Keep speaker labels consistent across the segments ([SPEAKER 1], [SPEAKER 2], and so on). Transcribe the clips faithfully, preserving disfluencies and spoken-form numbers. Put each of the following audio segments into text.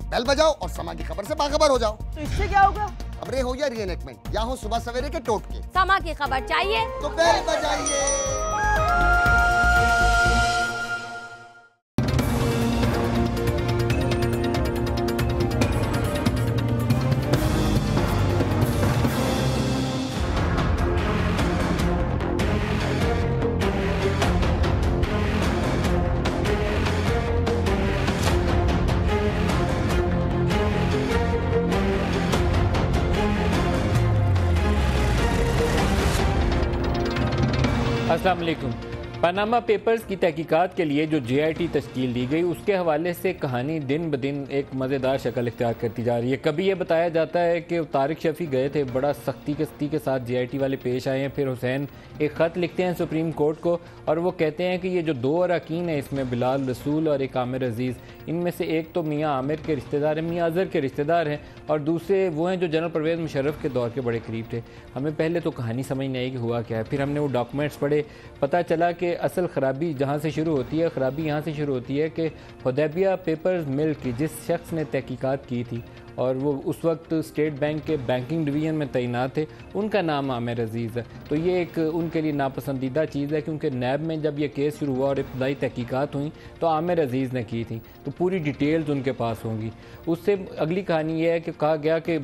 [SPEAKER 1] بیل بجاؤ اور سما کی خبر سے باخبر ہو جاؤ۔
[SPEAKER 2] تو اس سے کیا ہوگا؟
[SPEAKER 1] خبریں ہو یا ری انیکٹمنٹ یا ہو صبح سویرے کے ٹوٹکے،
[SPEAKER 3] سما کی خبر چاہیے
[SPEAKER 1] تو بیل بجائیے۔
[SPEAKER 4] السلام علیکم۔ پاناما پیپرز کی تحقیقات کے لیے جو جے آئی ٹی تشکیل دی گئی، اس کے حوالے سے کہانی دن بدن ایک مزیدار شکل اختیار کرتی جا رہی ہے۔ کبھی یہ بتایا جاتا ہے کہ طارق شفیع گئے تھے، بڑا سختی کستی کے ساتھ جے آئی ٹی والے پیش آئے ہیں، پھر حسین ایک خط لکھتے ہیں سپریم کورٹ کو اور وہ کہتے ہیں کہ یہ جو دو اراکین ہیں، اس میں بلال رسول اور ایک عامر عزیز، ان میں سے ایک تو میاں عامر کے رشتہ دار ہیں، میاں اظہر کے رشتہ دار ہیں، اور دوسرے وہ ہیں جو جنرل پرویز مشرف کے دور کے بڑے قریب تھے۔ ہمیں پہلے تو کہانی سمجھ نہیں آئی کہ ہوا کیا ہے، پھر ہم نے وہ ڈاکومنٹس پڑھے، پتہ چلا کہ اصل خرابی جہاں سے شروع ہوتی ہے، خرابی یہاں سے شروع ہوتی ہے کہ حدیبیہ پیپرز مل کی جس شخص نے تحقیقات کی تھی اور وہ اس وقت اسٹیٹ بینک کے بینکنگ ڈویژن میں تعینات تھے، ان کا نام عامر عزیز ہے۔ تو یہ ایک ان کے لیے ناپسندیدہ چیز ہے، کیونکہ نیب میں جب یہ کیس شروع ہوا اور ابتدائی تحقیقات ہوئیں تو عامر عزیز نے کی تھی، تو پوری ڈیٹیلز ان کے پاس ہوں گی۔ اس سے اگلی کہانی یہ ہے کہ کہا گیا کہ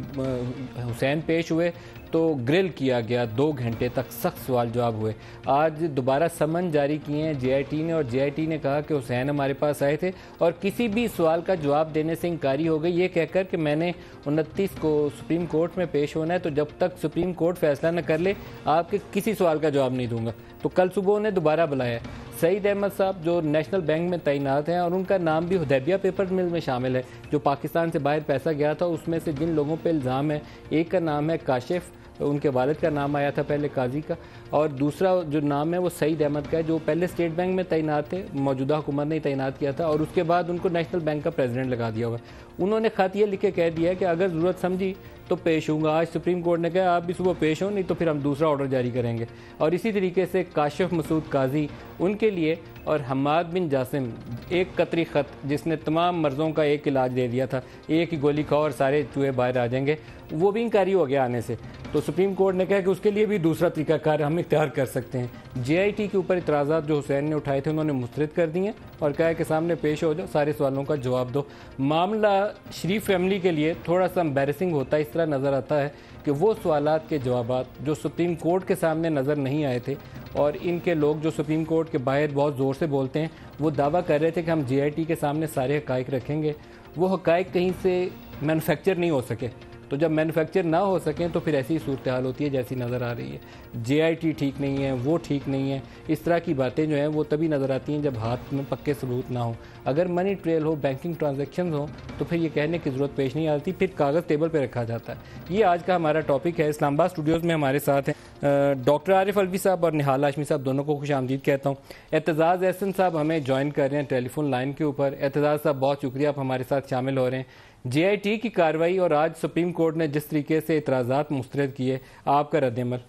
[SPEAKER 4] حسین پیش ہوئے تو گرل کیا گیا، دو گھنٹے تک سخت سوال جواب ہوئے۔ آج دوبارہ سمن جاری کیے ہیں جے آئی ٹی نے، اور جے آئی ٹی نے کہا کہ حسین ہمارے پاس آئے تھے اور کسی بھی سوال کا جواب دینے سے انکاری ہو گئی، یہ کہہ کر کہ میں نے انتیس کو سپریم کورٹ میں پیش ہونا ہے، تو جب تک سپریم کورٹ فیصلہ نہ کر لے آپ کے کسی سوال کا جواب نہیں دوں گا۔ تو کل صبح انہیں دوبارہ بلایا۔ سعید احمد صاحب جو نیشنل بینک میں تعینات ہیں اور ان کا نام بھی حدیبیہ پیپر مل میں شامل ہے، جو پاکستان سے باہر پیسہ گیا تھا، اس میں سے جن لوگوں پہ الزام ہے، ایک کا نام ہے کاشف، ان کے والد کا نام آیا تھا پہلے قاضی کا، اور دوسرا جو نام ہے وہ سعید احمد کا ہے، جو پہلے اسٹیٹ بینک میں تعینات تھے، موجودہ حکومت نے تعینات کیا تھا اور اس کے بعد ان کو نیشنل بینک کا پریزیڈنٹ لگا دیا ہوا ہے۔ انہوں نے خط یہ لکھ کے کہہ دیا ہے کہ اگر ضرورت سمجھی تو پیش ہوں گا۔ آج سپریم کورٹ نے کہا آپ بھی صبح پیش ہوں، نہیں تو پھر ہم دوسرا آرڈر جاری کریں گے۔ اور اسی طریقے سے کاشف مسعود قاضی ان کے لیے، اور حماد بن جاسم ایک قطری خط جس نے تمام مرضوں کا ایک علاج دے دیا تھا، ایک ہی گولی کھاؤ اور سارے چوہے باہر آ جائیں گے، وہ بھی انکاری ہو گیا آنے سے۔ تو سپریم کورٹ نے کہا کہ اس کے لیے بھی دوسرا طریقہ کار ہم اختیار کر سکتے ہیں۔ جے آئی ٹی کے اوپر اعتراضات جو حسین نے اٹھائے تھے انہوں نے مسترد کر دیے اور کہا کہ سامنے پیش ہو جاؤ، سارے سوالوں کا جواب دو۔ معاملہ شریف فیملی کے لیے تھوڑا سا امبیرسنگ ہوتا ہے، اس طرح نظر آتا ہے کہ وہ سوالات کے جوابات جو سپریم کورٹ کے سامنے نظر نہیں آئے تھے، اور ان کے لوگ جو سپریم کورٹ کے باہر بہت زور سے بولتے ہیں، وہ دعویٰ کر رہے تھے کہ ہم جے آئی ٹی کے سامنے سارے حقائق رکھیں گے، وہ حقائق کہیں سے مینوفیکچر نہیں ہو سکے۔ تو جب مینوفیکچر نہ ہو سکیں تو پھر ایسی صورتحال ہوتی ہے جیسی نظر آ رہی ہے۔ جے آئی ٹی ٹھیک نہیں ہے، وہ ٹھیک نہیں ہے، اس طرح کی باتیں جو ہیں وہ تبھی نظر آتی ہیں جب ہاتھ میں پکے ثبوت نہ ہوں۔ اگر منی ٹریل ہو، بینکنگ ٹرانزیکشنز ہوں، تو پھر یہ کہنے کی ضرورت پیش نہیں آتی، پھر کاغذ ٹیبل پہ رکھا جاتا ہے۔ یہ آج کا ہمارا ٹاپک ہے۔ اسلام آباد اسٹوڈیوز میں ہمارے ساتھ ہیں ڈاکٹر عارف الوی صاحب اور نہال ہاشمی صاحب، دونوں کو خوش آمدید کہتا ہوں۔ اعتزاز احسن صاحب ہمیں جوائن کر رہے ہیں ٹیلی فون لائن کے اوپر۔ اعتزاز صاحب بہت شکریہ، آپ ہمارے ساتھ شامل ہو رہے ہیں۔ جے آئی ٹی کی کارروائی اور آج سپریم کورٹ نے جس طریقے سے اعتراضات مسترد کیے، آپ کا رد عمل؟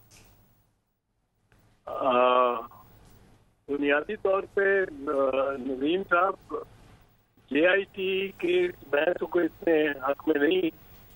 [SPEAKER 5] بنیادی طور پہ نظیم صاحب جے آئی ٹی کے میں تو کوئی اتنے حق میں نہیں،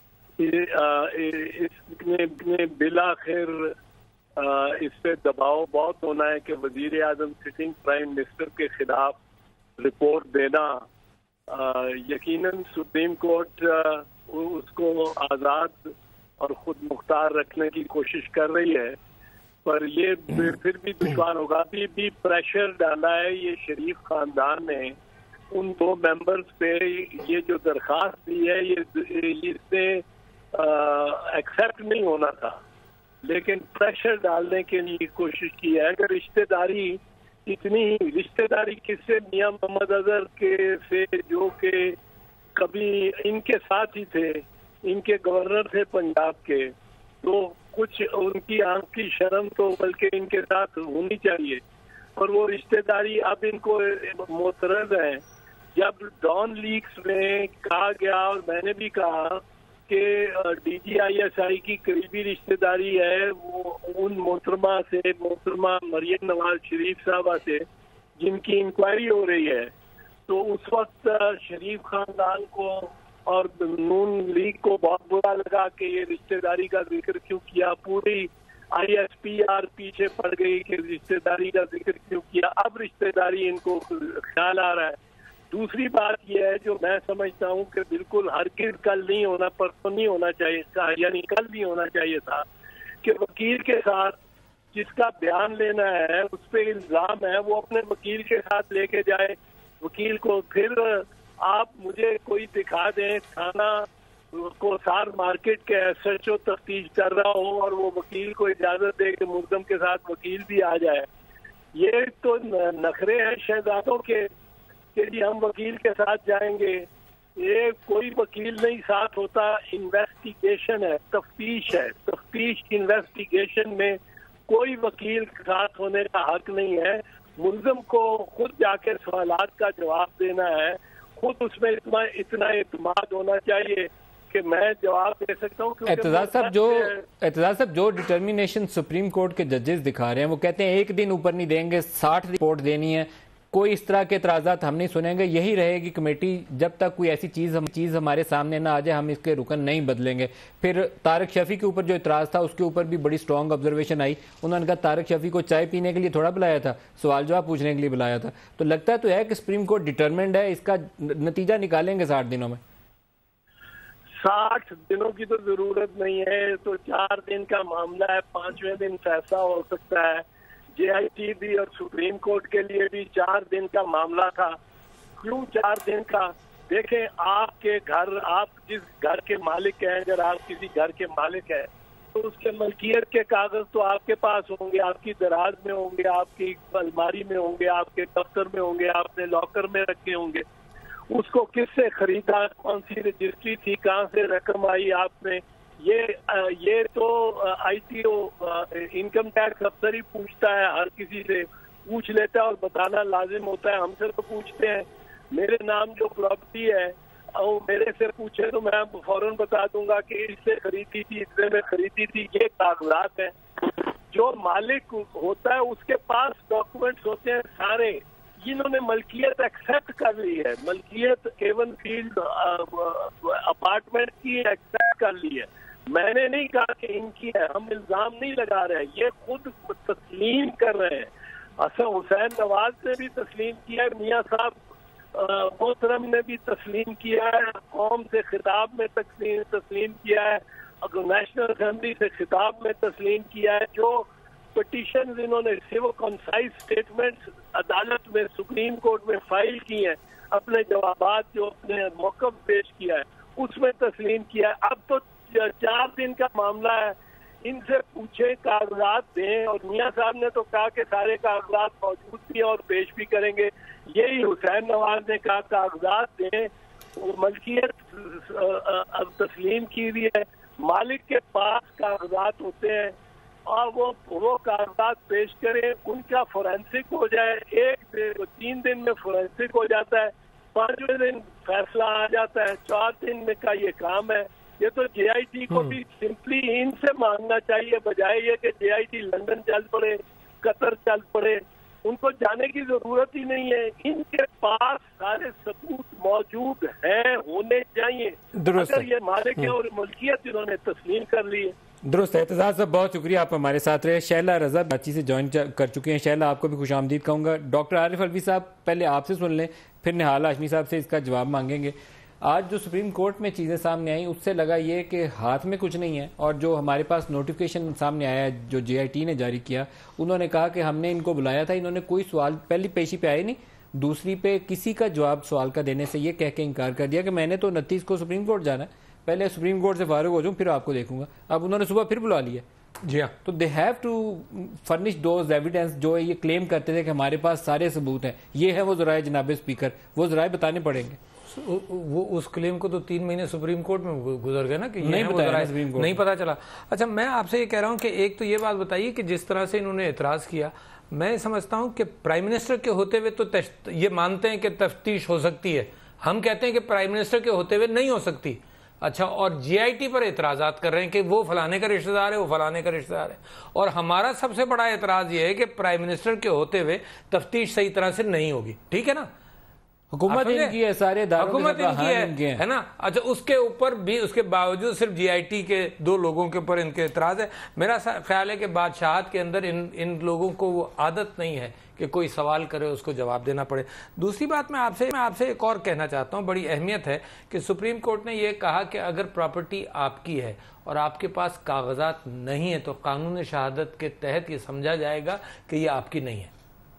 [SPEAKER 5] اس میں بالآخر اس پہ دباؤ بہت ہونا ہے کہ وزیر اعظم سٹنگ پرائم منسٹر کے خلاف رپورٹ دینا، یقیناً سپریم کورٹ اس کو آزاد اور خود مختار رکھنے کی کوشش کر رہی ہے، پر یہ پھر بھی دشوار ہوگا۔ ابھی بھی پریشر ڈالا ہے یہ شریف خاندان نے ان دو ممبرز پہ، یہ جو درخواست دی ہے یہ اس سے ایکسیپٹ نہیں ہونا تھا، لیکن پریشر ڈالنے کے لیے کوشش کی ہے۔ اگر رشتہ داری اتنی رشتہ داری کس سے، میاں محمد اظہر کے سے جو کہ کبھی ان کے ساتھ ہی تھے، ان کے گورنر تھے پنجاب کے، تو کچھ ان کی آنکھ کی شرم تو بلکہ ان کے ساتھ ہونی چاہیے، اور وہ رشتہ داری اب ان کو معترض ہیں۔ جب ڈان لیکس میں کہا گیا اور میں نے بھی کہا کہ D G I S I کی قریبی رشتہ داری ہے وہ ان محترمہ سے، محترمہ مریم نواز شریف صاحبہ سے، جن کی انکوائری ہو رئی ہے، تو اس وقت شریف خاندان کو اور نون لیگ کو بہت برا لگا کہ یہ رشتہ داری کا ذکر کیوں کیا. پوری آئی ایس پی آر پیچھے پڑ گئی کہ رشتہ داری کا ذکر کیوں کیا. اب رشتہ داری ان کو خیال آ رہا ہے. دوسری بات یہ ہے جو میں سمجھتا ہوں کہ بالکل ہرگز کل نہیں ہونا پرسوں نہیں ہونا چاہیے تھا, یعنی کل نہیں ہونا چاہیے تھا کہ وکیل کے ساتھ جس کا بیان لینا ہے اس پہ الزام ہے وہ اپنے وکیل کے ساتھ لے کے جائے. وکیل کو پھر آپ مجھے کوئی دکھا دیں تھانہ کو سار مارکیٹ کے ایس ایچ او تفتیش کر رہا ہو اور وہ وکیل کو اجازت دے کہ ملزم کے ساتھ وکیل بھی آ جائے. یہ تو نخرے ہیں شہزادوں کے کہ جی ہم وکیل کے ساتھ جائیں گے. یہ کوئی وکیل نہیں ساتھ ہوتا. انویسٹیگیشن ہے, تفتیش ہے. تفتیش انویسٹیگیشن میں کوئی وکیل ساتھ ہونے کا حق نہیں ہے. ملزم کو خود جا کے سوالات کا جواب دینا ہے. خود اس میں اتنا اتنا اعتماد ہونا چاہیے کہ میں جواب دے سکتا ہوں.
[SPEAKER 4] اعتزاز صاحب جو اعتزاز صاحب جو ڈٹرمینیشن سپریم کورٹ کے ججز دکھا رہے ہیں وہ کہتے ہیں ایک دن اوپر نہیں دیں گے, ساٹھ رپورٹ دینی ہے, کوئی اس طرح کے اعتراضات ہم نہیں سنیں گے. یہی رہے گی کمیٹی جب تک کوئی ایسی چیز ہم چیز ہمارے سامنے نہ آ جائے, ہم اس کے رکن نہیں بدلیں گے. پھر طارق شفیع کے اوپر جو اعتراض تھا اس کے اوپر بھی بڑی سٹرونگ آبزرویشن آئی. انہوں نے کہا طارق شفیع کو چائے پینے کے لیے تھوڑا بلایا تھا, سوال جواب پوچھنے کے لیے بلایا تھا. تو لگتا ہے تو ہے کہ سپریم کورٹ ڈٹرمنڈ ہے, اس کا نتیجہ نکالیں گے ساٹھ دنوں میں.
[SPEAKER 5] ساٹھ دنوں کی تو ضرورت نہیں ہے, تو چار دن کا معاملہ ہے, پانچویں دن فیصلہ ہو سکتا ہے. جے آئی ٹی بھی اور سپریم کورٹ کے لیے بھی چار دن کا معاملہ تھا. کیوں چار دن کا؟ دیکھیں آپ کے گھر, آپ جس گھر کے مالک ہیں, اگر آپ کسی گھر کے مالک ہیں تو اس کے ملکیت کے کاغذ تو آپ کے پاس ہوں گے, آپ کی دراز میں ہوں گے, آپ کی الماری میں ہوں گے, آپ کے دفتر میں ہوں گے, آپ نے لاکر میں رکھے ہوں گے. اس کو کس سے خریدا, کون سی رجسٹری تھی, کہاں سے رقم آئی آپ نے, یہ یہ تو I T O income tax افسر ہی پوچھتا ہے. ہر کسی سے پوچھ لیتا ہے اور بتانا لازم ہوتا ہے. ہم سے تو پوچھتے ہیں. میرے نام جو پراپرٹی ہے وہ میرے سے پوچھے تو میں فوراً بتا دوں گا کہ اس سے خریدی تھی, اتنے میں خریدی تھی. یہ کاغذات ہیں. جو مالک ہوتا ہے اس کے پاس ڈاکومنٹس ہوتے ہیں سارے. جنہوں نے ملکیت ایکسیپٹ کر لی ہے, ملکیت ایون فیلڈ اپارٹمنٹ کی ایکسیپٹ کر لی ہے. میں نے نہیں کہا کہ ان کی ہے, ہم الزام نہیں لگا رہے, یہ خود تسلیم کر رہے ہیں. حسن حسین نواز نے بھی تسلیم کیا ہے, میاں صاحب محترم نے بھی تسلیم کیا ہے, قوم سے خطاب میں تسلیم تسلیم کیا ہے, نیشنل اسمبلی سے خطاب میں تسلیم کیا ہے. جو پٹیشنز انہوں نے سیو کنسائز اسٹیٹمنٹس عدالت میں سپریم کورٹ میں فائل کی ہیں, اپنے جوابات جو اپنے موقف پیش کیا ہے اس میں تسلیم کیا ہے. اب تو چار دن کا معاملہ ہے, ان سے پوچھیں, کاغذات دیں. اور میاں صاحب نے تو کہا کہ سارے کاغذات موجود بھی اور پیش بھی کریں گے. یہی حسین نواز نے کہا کاغذات دیں. ملکیت اب تسلیم کی ہوئی ہے, مالک کے پاس کاغذات ہوتے ہیں اور وہ وہ کاغذات پیش کریں, ان کا فورینسک ہو جائے. ایک تین دن میں فورینسک ہو جاتا ہے, پانچویں دن فیصلہ آ جاتا ہے. چار دن میں کا یہ کام ہے. یہ تو جے آئی ٹی کو بھی سمپلی ان سے مانگنا چاہیے, بجائے یہ کہ جے آئی ٹی لندن چل پڑے, قطر چل پڑے. ان کو جانے کی ضرورت ہی نہیں ہے. ان کے پاس سارے ثبوت موجود ہیں, ہونے چاہیے. اگر یہ مالک ہے اور ملکیت جنہوں نے تسلیم کر لی ہے.
[SPEAKER 4] درست ہے. اعتزاز صاحب بہت شکریہ, آپ ہمارے ساتھ رہے. شیلا رضا کراچی سے جوائن کر چکے ہیں. شیلا آپ کو بھی خوش آمدید کہوں گا. ڈاکٹر عارف الوی صاحب پہلے آپ سے سن لیں, پھر نہال ہاشمی صاحب سے اس کا جواب مانگیں گے. آج جو سپریم کورٹ میں چیزیں سامنے آئیں اس سے لگا یہ کہ ہاتھ میں کچھ نہیں ہے, اور جو ہمارے پاس نوٹیفیکیشن سامنے آیا ہے جو جے آئی ٹی نے جاری کیا, انہوں نے کہا کہ ہم نے ان کو بلایا تھا, انہوں نے کوئی سوال پہلی پیشی پہ آئے نہیں, دوسری پہ کسی کا جواب سوال کا دینے سے یہ کہہ کے انکار کر دیا کہ میں نے تو انتیس کو سپریم کورٹ جانا ہے, پہلے سپریم کورٹ سے فارغ ہو جاؤں پھر آپ کو دیکھوں گا. اب انہوں نے صبح پھر بلا لیا. جی ہاں, تو they have to furnish those evidence جو یہ کلیم کرتے تھے کہ ہمارے پاس سارے ثبوت ہیں. یہ ہے وہ ذرائع جناب اسپیکر, وہ ذرائع بتانے پڑیں گے.
[SPEAKER 2] وہ اس کلیم کو تو تین مہینے سپریم کورٹ میں گزر گئے نا کہ
[SPEAKER 4] نہیں
[SPEAKER 2] نہیں پتا چلا. اچھا میں آپ سے یہ کہہ رہا ہوں کہ ایک تو یہ بات بتائیے کہ جس طرح سے انہوں نے اعتراض کیا, میں سمجھتا ہوں کہ پرائم منسٹر کے ہوتے ہوئے تو یہ مانتے ہیں کہ تفتیش ہو سکتی ہے, ہم کہتے ہیں کہ پرائم منسٹر کے ہوتے ہوئے نہیں ہو سکتی. اچھا, اور جے آئی ٹی پر اعتراضات کر رہے ہیں کہ وہ فلانے کا رشتہ دار ہے, وہ فلانے کا رشتہ دار ہے. اور ہمارا سب سے بڑا اعتراض یہ ہے کہ پرائم منسٹر کے ہوتے ہوئے تفتیش صحیح طرح سے نہیں ہوگی. ٹھیک ہے نا,
[SPEAKER 4] حکومت ان کی ہے, سارے اداروں
[SPEAKER 2] حکومت
[SPEAKER 4] کے
[SPEAKER 2] ان کی
[SPEAKER 4] ان کے
[SPEAKER 2] ہے ہے نا. اچھا اس کے اوپر بھی, اس کے باوجود صرف جی آئی ٹی کے دو لوگوں کے اوپر ان کے اعتراض ہے. میرا خیال ہے کہ بادشاہت کے اندر ان ان لوگوں کو وہ عادت نہیں ہے کہ کوئی سوال کرے اس کو جواب دینا پڑے. دوسری بات میں آپ سے میں آپ سے ایک اور کہنا چاہتا ہوں, بڑی اہمیت ہے کہ سپریم کورٹ نے یہ کہا کہ اگر پراپرٹی آپ کی ہے اور آپ کے پاس کاغذات نہیں ہیں تو قانون شہادت کے تحت یہ سمجھا جائے گا کہ یہ آپ کی نہیں ہے.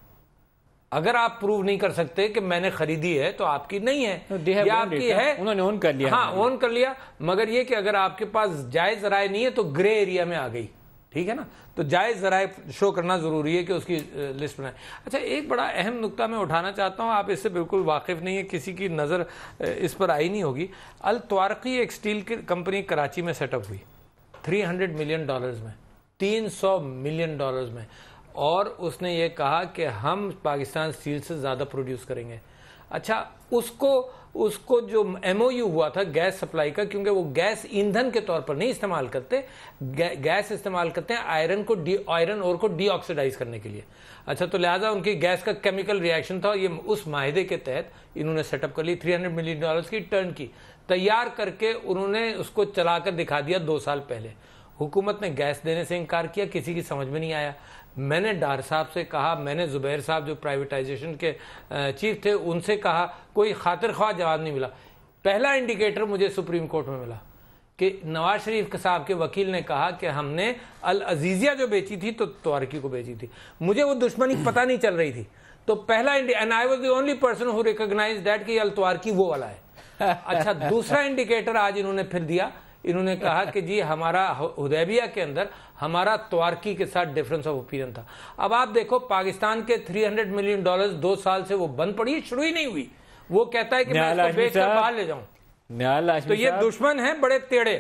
[SPEAKER 2] اگر آپ پروو نہیں کر سکتے کہ میں نے خریدی ہے تو آپ کی نہیں ہے, یہ آپ کی ہے,
[SPEAKER 4] انہوں نے اون کر لیا.
[SPEAKER 2] ہاں اون کر لیا, مگر یہ کہ اگر آپ کے پاس جائز ذرائع نہیں ہے تو گرے ایریا میں آ گئی, ٹھیک ہے نا. تو جائز ذرائع شو کرنا ضروری ہے کہ اس کی لسٹ بنائیں. اچھا ایک بڑا اہم نقطہ میں اٹھانا چاہتا ہوں, آپ اس سے بالکل واقف نہیں ہے, کسی کی نظر اس پر آئی نہیں ہوگی. الطوارقی ایک سٹیل کی کمپنی کراچی میں سیٹ اپ ہوئی تھری ہنڈریڈ ملین ڈالرز میں, تین سو ملین ڈالرز میں, اور اس نے یہ کہا کہ ہم پاکستان اسٹیل سے زیادہ پروڈیوس کریں گے. اچھا اس کو اس کو جو ایم او یو ہوا تھا گیس سپلائی کا, کیونکہ وہ گیس ایندھن کے طور پر نہیں استعمال کرتے, گیس استعمال کرتے ہیں آئرن کو ڈی آئرن اور کو ڈی آکسیڈائز کرنے کے لیے. اچھا تو لہٰذا ان کی گیس کا کیمیکل ریئیکشن تھا, یہ اس معاہدے کے تحت انہوں نے سیٹ اپ کر لی, تھری ہنڈریڈ ملین ڈالرز کی ٹرن کی تیار کر کے انہوں نے اس کو چلا کر دکھا دیا دو سال پہلے. حکومت نے گیس دینے سے انکار کیا, کسی کی سمجھ میں نہیں آیا. میں نے ڈار صاحب سے کہا, میں نے زبیر صاحب جو پرائیویٹائزیشن کے چیف تھے ان سے کہا, کوئی خاطر خواہ جواب نہیں ملا. پہلا انڈیکیٹر مجھے سپریم کورٹ میں ملا کہ نواز شریف صاحب کے وکیل نے کہا کہ ہم نے العزیزیہ جو بیچی تھی تو توارکی کو بیچی تھی. مجھے وہ دشمنی پتہ نہیں چل رہی تھی, تو پہلا and I was the only person who recognize that کہ التوارکی وہ والا ہے. اچھا دوسرا انڈیکیٹر آج انہوں نے پھر دیا, انہوں نے کہا کہ جی ہمارا حدیبیہ کے اندر ہمارا توارکی کے ساتھ ڈیفرنس آف اوپینین تھا. اب آپ دیکھو پاکستان کے تھری ہنڈریڈ ملین ڈالرز دو سال سے وہ بند پڑی ہے, شروع ہی نہیں ہوئی. وہ کہتا ہے کہ میں اس کو بیچ کر باہر لے جاؤں. تو یہ دشمن ہیں بڑے تیڑے,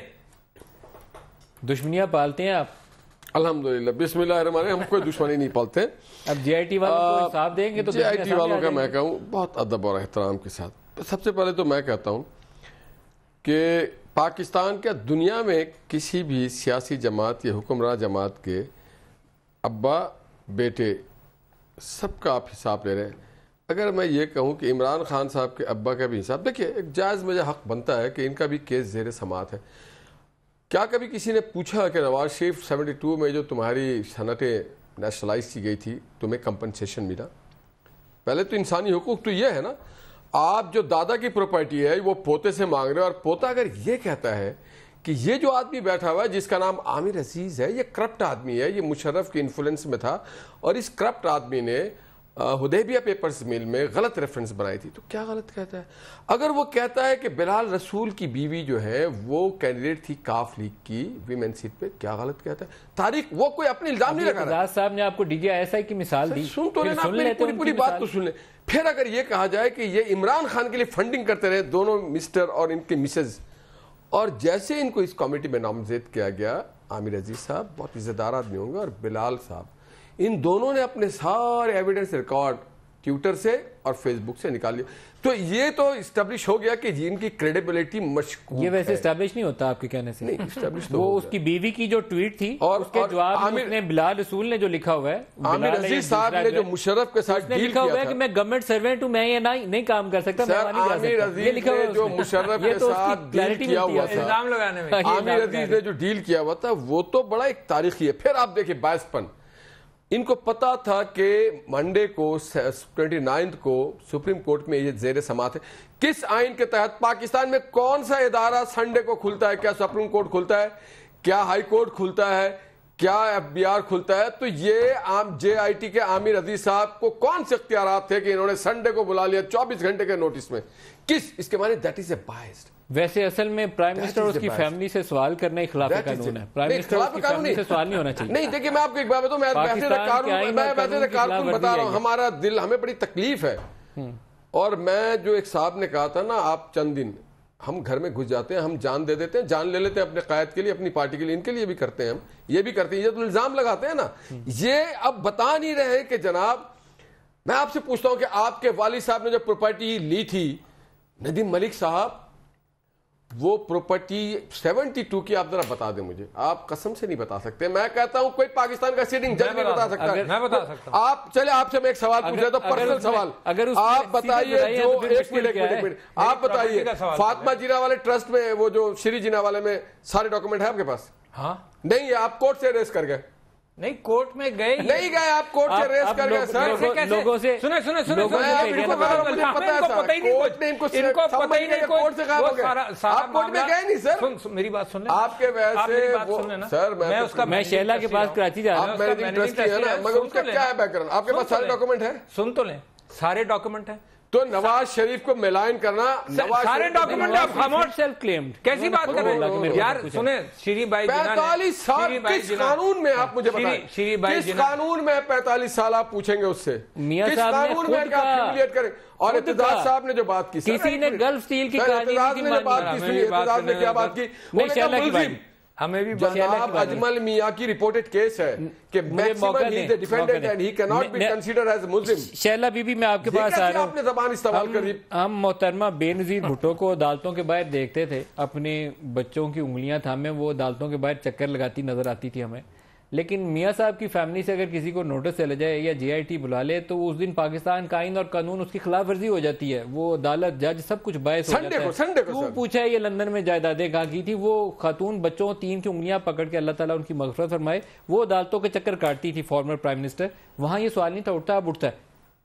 [SPEAKER 4] دشمنیاں پالتے ہیں آپ.
[SPEAKER 3] الحمدللہ بسم اللہ الرحمن الرحیم, ہم کوئی دشمنی نہیں پالتے.
[SPEAKER 4] اب جی آئی ٹی والوں کو حساب دیں گے تو
[SPEAKER 3] جی آئی ٹی والوں کا میں کہوں بہت ادب اور احترام کے ساتھ, سب سے پہلے تو میں کہتا ہوں کہ پاکستان کے دنیا میں کسی بھی سیاسی جماعت یا حکمراں جماعت کے ابا بیٹے سب کا آپ حساب لے رہے ہیں. اگر میں یہ کہوں کہ عمران خان صاحب کے ابا کا بھی حساب, دیکھیے ایک جائز مجھے حق بنتا ہے کہ ان کا بھی کیس زیر سماعت ہے. کیا کبھی کسی نے پوچھا کہ نواز شریف سیونٹی ٹو میں جو تمہاری صنعتیں نیشنلائز کی گئی تھی تمہیں کمپنسیشن ملا؟ پہلے تو انسانی حقوق تو یہ ہے نا, آپ جو دادا کی پراپرٹی ہے وہ پوتے سے مانگ رہے ہیں, اور پوتا اگر یہ کہتا ہے کہ یہ جو آدمی بیٹھا ہوا ہے جس کا نام عامر عزیز ہے یہ کرپٹ آدمی ہے, یہ مشرف کے انفلوئنس میں تھا, اور اس کرپٹ آدمی نے حدیبیہ پیپرز مل میں غلط ریفرنس بنائی تھی, تو کیا غلط کہتا ہے؟ اگر وہ کہتا ہے کہ بلال رسول کی بیوی جو ہے وہ کینڈیڈیٹ تھی کاف لیگ کی ویمن سیٹ پہ, کیا غلط کہتا ہے؟ تاریخ وہ کوئی اپنی الزام نہیں لگا رہا.
[SPEAKER 4] صاحب نے آپ کو ڈی جی ایس آئی کی مثال دی,
[SPEAKER 3] سن تو لینا, میری پوری پوری بات تو سن لیں. پھر اگر یہ کہا جائے کہ یہ عمران خان کے لیے فنڈنگ کرتے رہے دونوں مسٹر اور ان کے مسز, اور جیسے ان کو اس کمیٹی میں نامزد کیا گیا, عامر عزیز صاحب بہت عزت دار آدمی ہوں گے, اور بلال صاحب, ان دونوں نے اپنے سارے ایویڈنس ریکارڈ ٹویٹر سے اور فیس بک سے نکال لیا. تو یہ تو اسٹیبلش ہو گیا کہ جی ان کی کریڈیبلٹی مشکوک ہے.
[SPEAKER 4] یہ ویسے اسٹیبلش نہیں ہوتا آپ کے کہنے سے,
[SPEAKER 3] نہیں اسٹیبلش تو
[SPEAKER 4] وہ اس کی بیوی کی جو ٹویٹ تھی
[SPEAKER 3] اور
[SPEAKER 4] اس کے جواب میں بلال رسول نے جو لکھا ہوا ہے,
[SPEAKER 3] عامر عزیز صاحب نے جو مشرف کے ساتھ ڈیل
[SPEAKER 4] لکھا ہوا ہے کہ میں گورنمنٹ سرونٹ ہوں, میں یہ نہیں کام کر سکتا.
[SPEAKER 3] عامر عزیز نے جو مشرف کے ساتھ ڈیل کیا ہوا تھا,
[SPEAKER 2] الزام لگانے میں
[SPEAKER 3] عامر عزیز نے جو ڈیل کیا ہوا تھا وہ تو بڑا ایک تاریخی ہے. پھر آپ دیکھیں بائیس پن, ان کو پتا تھا کہ منڈے کو ٹوئنٹی نائنتھ کو سپریم کورٹ میں یہ زیر سماعت ہے. کس آئین کے تحت پاکستان میں کون سا ادارہ سنڈے کو کھلتا ہے؟ کیا سپریم کورٹ کھلتا ہے؟ کیا ہائی کورٹ کھلتا ہے؟ کیا ایف بی آر کھلتا ہے؟ تو یہ عام جے آئی ٹی کے عامر عزیز صاحب کو کون سے اختیارات تھے کہ انہوں نے سنڈے کو بلا لیا چوبیس گھنٹے کے نوٹس میں؟ کس اس کے معنی دیٹ از اے بائسڈ.
[SPEAKER 4] ویسے اصل میں پرائم منسٹر اس کی فیملی سے سوال کرنا خلاف قانون ہے. پرائم منسٹر اس کی فیملی سے سوال نہیں ہونا چاہیے.
[SPEAKER 3] نہیں دیکھیں میں آپ کو ایک بات بتاؤں, میں ویسے کارکن بتا رہا ہوں, ہمارا دل, ہمیں بڑی تکلیف ہے. اور میں جو ایک صاحب نے کہا تھا نا, آپ چند دن ہم گھر میں گھس جاتے ہیں, ہم جان دے دیتے ہیں, جان لے لیتے ہیں اپنے قائد کے لیے, اپنی پارٹی کے لیے, ان کے لیے بھی کرتے ہیں, ہم یہ بھی کرتے ہیں. یہ تو الزام لگاتے ہیں نا, یہ اب بتا نہیں رہے کہ جناب, میں آپ سے پوچھتا ہوں کہ آپ کے والد صاحب نے جو پراپرٹی لی تھی ندیم ملک صاحب, وہ پراپرٹی سیونٹی ٹو کی آپ ذرا بتا دیں مجھے. آپ قسم سے نہیں بتا سکتے. میں کہتا ہوں کوئی پاکستان کا سیٹنگ جج نہیں بتا سکتا.
[SPEAKER 2] میں بتا سکتا ہوں.
[SPEAKER 3] آپ چلے آپ سے میں ایک سوال پوچھ رہا ہوں, پرسنل سوال. آپ بتائیے جو ایک منٹ ایک منٹ آپ بتائیے فاطمہ جینا والے ٹرسٹ میں وہ جو شری جینا والے میں سارے ڈاکومنٹ ہے آپ کے پاس؟
[SPEAKER 2] ہاں
[SPEAKER 3] نہیں ہے. آپ کورٹ سے ریس کر گئے؟
[SPEAKER 2] نہیں کورٹ میں گئے
[SPEAKER 3] نہیں گئے. آپ کورٹ سے ریس کر گئے سر.
[SPEAKER 4] لوگوں سے
[SPEAKER 2] سنیں سنیں سنیں
[SPEAKER 3] مجھے پتا ہے سر کورٹ نے ان کو
[SPEAKER 2] ان کو پتہ ہی نہیں
[SPEAKER 3] کورٹ سے غائب ہو گئے. آپ کورٹ میں گئے نہیں سر.
[SPEAKER 2] میری بات سن لیں.
[SPEAKER 3] آپ کے ویسے سر
[SPEAKER 2] میں اس کا
[SPEAKER 4] میں شیلا کے پاس کراچی جا رہا ہوں.
[SPEAKER 3] آپ مینیجنگ ٹرسٹی ہے نا, مگر اس کا کیا ہے بیک گراؤنڈ؟ آپ کے پاس سارے ڈاکومنٹ ہیں؟
[SPEAKER 2] سن تو لیں, سارے ڈاکومنٹ ہیں.
[SPEAKER 3] تو نواز شریف کو ملائن کرنا,
[SPEAKER 2] سارے ڈاکومنٹ آپ خاموش
[SPEAKER 4] سیلف کلیمڈ
[SPEAKER 2] کیسی بات کر رہے ہیں یار؟ سنیں شری بھائی
[SPEAKER 3] پینتالیس سال کس قانون میں آپ مجھے بتائیں, کس قانون میں پینتالیس سال آپ پوچھیں گے اس سے؟ کس قانون میں کہ آپ ہیوملیٹ کریں؟ اور اعتزاز صاحب نے جو بات کی,
[SPEAKER 4] کسی نے گلف سٹیل کی کہانی
[SPEAKER 3] اعتزاز نے جو بات کی سنی, اعتزاز نے کیا بات کی؟
[SPEAKER 4] نہیں شیلا کی بات
[SPEAKER 2] ہمیں بھی
[SPEAKER 3] جناب اجمل میاں کی رپورٹڈ کیس ہے کہ maximum he is the defendant and he can not be considered as Muslim.
[SPEAKER 4] Sheila Bibi بی میں آپ کے پاس آ رہا ہوں.
[SPEAKER 3] آپ نے زبان استعمال کری.
[SPEAKER 4] ہم محترمہ بے نظیر بھٹو کو عدالتوں کے باہر دیکھتے تھے, اپنے بچوں کی انگلیاں تھامے وہ عدالتوں کے باہر چکر لگاتی نظر آتی تھی ہمیں. لیکن میاں صاحب کی فیملی سے اگر کسی کو نوٹس چلے جائے یا جے آئی ٹی بلا لے تو اس دن پاکستان کا آئین اور قانون اس کی خلاف ورزی ہو جاتی ہے. وہ عدالت جج سب کچھ باعث ہو جاتا ہے.
[SPEAKER 3] سنڈے کو
[SPEAKER 4] کیوں پوچھا ہے یہ لندن میں جائیدادیں کہاں کی تھی؟ وہ خاتون بچوں تین کی انگلیاں پکڑ کے, اللہ تعالیٰ ان کی مغفرت فرمائے, وہ عدالتوں کے چکر کاٹتی تھی فارمر پرائم منسٹر. وہاں یہ سوال نہیں تھا اٹھتا, اب اٹھتا ہے.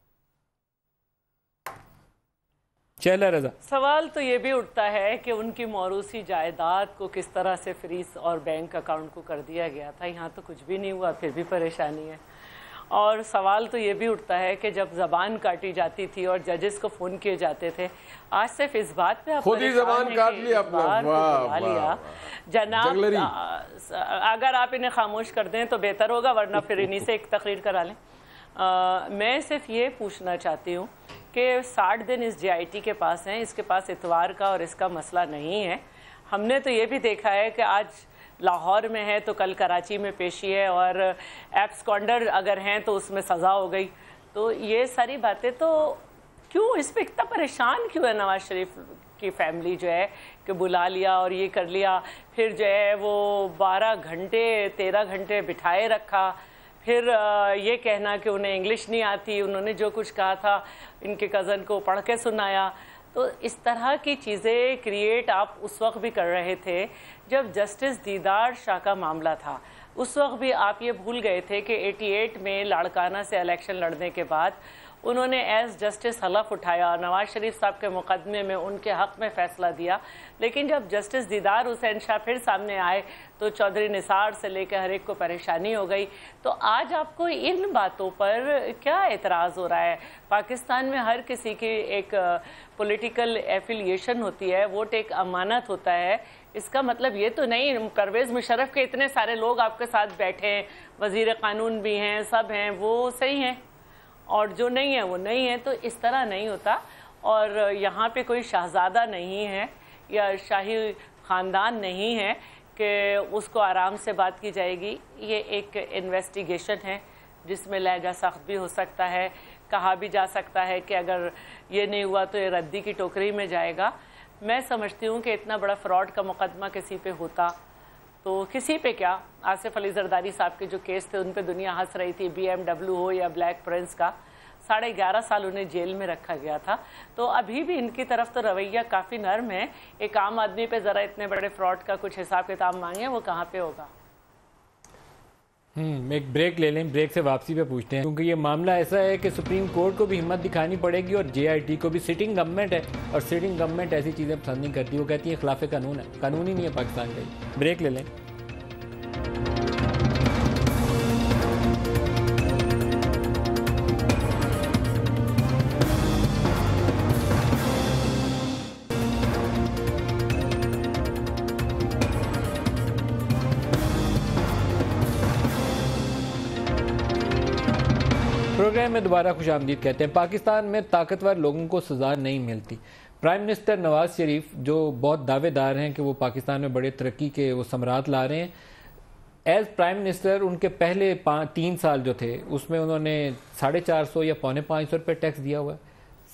[SPEAKER 4] چلا رضا
[SPEAKER 6] سوال تو یہ بھی اٹھتا ہے کہ ان کی موروثی جائیداد کو کس طرح سے فریز اور بینک اکاؤنٹ کو کر دیا گیا تھا. یہاں تو کچھ بھی نہیں ہوا, پھر بھی پریشانی ہے. اور سوال تو یہ بھی اٹھتا ہے کہ جب زبان کاٹی جاتی تھی اور ججز کو فون کیے جاتے تھے, آج صرف اس بات پہ
[SPEAKER 3] خود ہی زبان کاٹ لی اپنا.
[SPEAKER 6] جناب اگر آپ انہیں خاموش کر دیں تو بہتر ہوگا, ورنہ پھر انہی سے ایک تقریر کرا لیں. میں صرف یہ پوچھنا چاہتی ہوں کہ ساٹھ دن اس جے آئی ٹی کے پاس ہیں, اس کے پاس اتوار کا اور اس کا مسئلہ نہیں ہے. ہم نے تو یہ بھی دیکھا ہے کہ آج لاہور میں ہے تو کل کراچی میں پیشی ہے, اور ایبسکونڈر اگر ہیں تو اس میں سزا ہو گئی. تو یہ ساری باتیں تو کیوں اس پہ اتنا پریشان کیوں ہے نواز شریف کی فیملی جو ہے کہ بلا لیا اور یہ کر لیا, پھر جو ہے وہ بارہ گھنٹے تیرہ گھنٹے بٹھائے رکھا, پھر یہ کہنا کہ انہیں انگلش نہیں آتی, انہوں نے جو کچھ کہا تھا ان کے کزن کو پڑھ کے سنایا. تو اس طرح کی چیزیں کریٹ آپ اس وقت بھی کر رہے تھے جب جسٹس دیدار شاہ کا معاملہ تھا. اس وقت بھی آپ یہ بھول گئے تھے کہ ایٹی ایٹ میں لاڑکانہ سے الیکشن لڑنے کے بعد انہوں نے ایز جسٹس حلف اٹھایا, نواز شریف صاحب کے مقدمے میں ان کے حق میں فیصلہ دیا. لیکن جب جسٹس دیدار حسین شاہ پھر سامنے آئے تو چودھری نثار سے لے کے ہر ایک کو پریشانی ہو گئی. تو آج آپ کو ان باتوں پر کیا اعتراض ہو رہا ہے؟ پاکستان میں ہر کسی کی ایک پولیٹیکل ایفیلیشن ہوتی ہے, ووٹ ایک امانت ہوتا ہے. اس کا مطلب یہ تو نہیں پرویز مشرف کے اتنے سارے لوگ آپ کے ساتھ بیٹھے ہیں, وزیر قانون بھی ہیں, سب ہیں, وہ صحیح ہیں, اور جو نہیں ہے وہ نہیں ہے. تو اس طرح نہیں ہوتا. اور یہاں پہ کوئی شہزادہ نہیں ہے یا شاہی خاندان نہیں ہے کہ اس کو آرام سے بات کی جائے گی. یہ ایک انویسٹیگیشن ہے جس میں لہجہ سخت بھی ہو سکتا ہے, کہا بھی جا سکتا ہے کہ اگر یہ نہیں ہوا تو یہ ردی کی ٹوکری میں جائے گا. میں سمجھتی ہوں کہ اتنا بڑا فراڈ کا مقدمہ کسی پہ ہوتا تو کسی پہ کیا, آصف علی زرداری صاحب کے جو کیس تھے ان پہ دنیا ہنس رہی تھی, بی ایم ڈبلیو ہو یا بلیک پرنس کا, ساڑھے گیارہ سال انہیں جیل میں رکھا گیا تھا. تو ابھی بھی ان کی طرف تو رویہ کافی نرم ہے. ایک عام آدمی پہ ذرا اتنے بڑے فراڈ کا کچھ حساب کتاب مانگیں, وہ کہاں پہ ہوگا؟
[SPEAKER 4] ہم ایک بریک لے لیں, بریک سے واپسی پہ پوچھتے ہیں, کیونکہ یہ معاملہ ایسا ہے کہ سپریم کورٹ کو بھی ہمت دکھانی پڑے گی اور جے آئی ٹی کو بھی. سٹنگ گورنمنٹ ہے اور سٹنگ گورنمنٹ ایسی چیزیں پسند نہیں کرتی, وہ کہتی ہے خلاف قانون ہے. قانون ہی نہیں ہے پاکستان کا. بریک لے لیں. پروگرام میں دوبارہ خوش آمدید کہتے ہیں. پاکستان میں طاقتور لوگوں کو سزا نہیں ملتی. پرائم منسٹر نواز شریف جو بہت دعوے دار ہیں کہ وہ پاکستان میں بڑے ترقی کے وہ ثمرات لا رہے ہیں, ایز پرائم منسٹر ان کے پہلے تین سال جو تھے اس میں انہوں نے ساڑھے چار سو یا پونے پانچ سو روپے ٹیکس دیا ہوا ہے.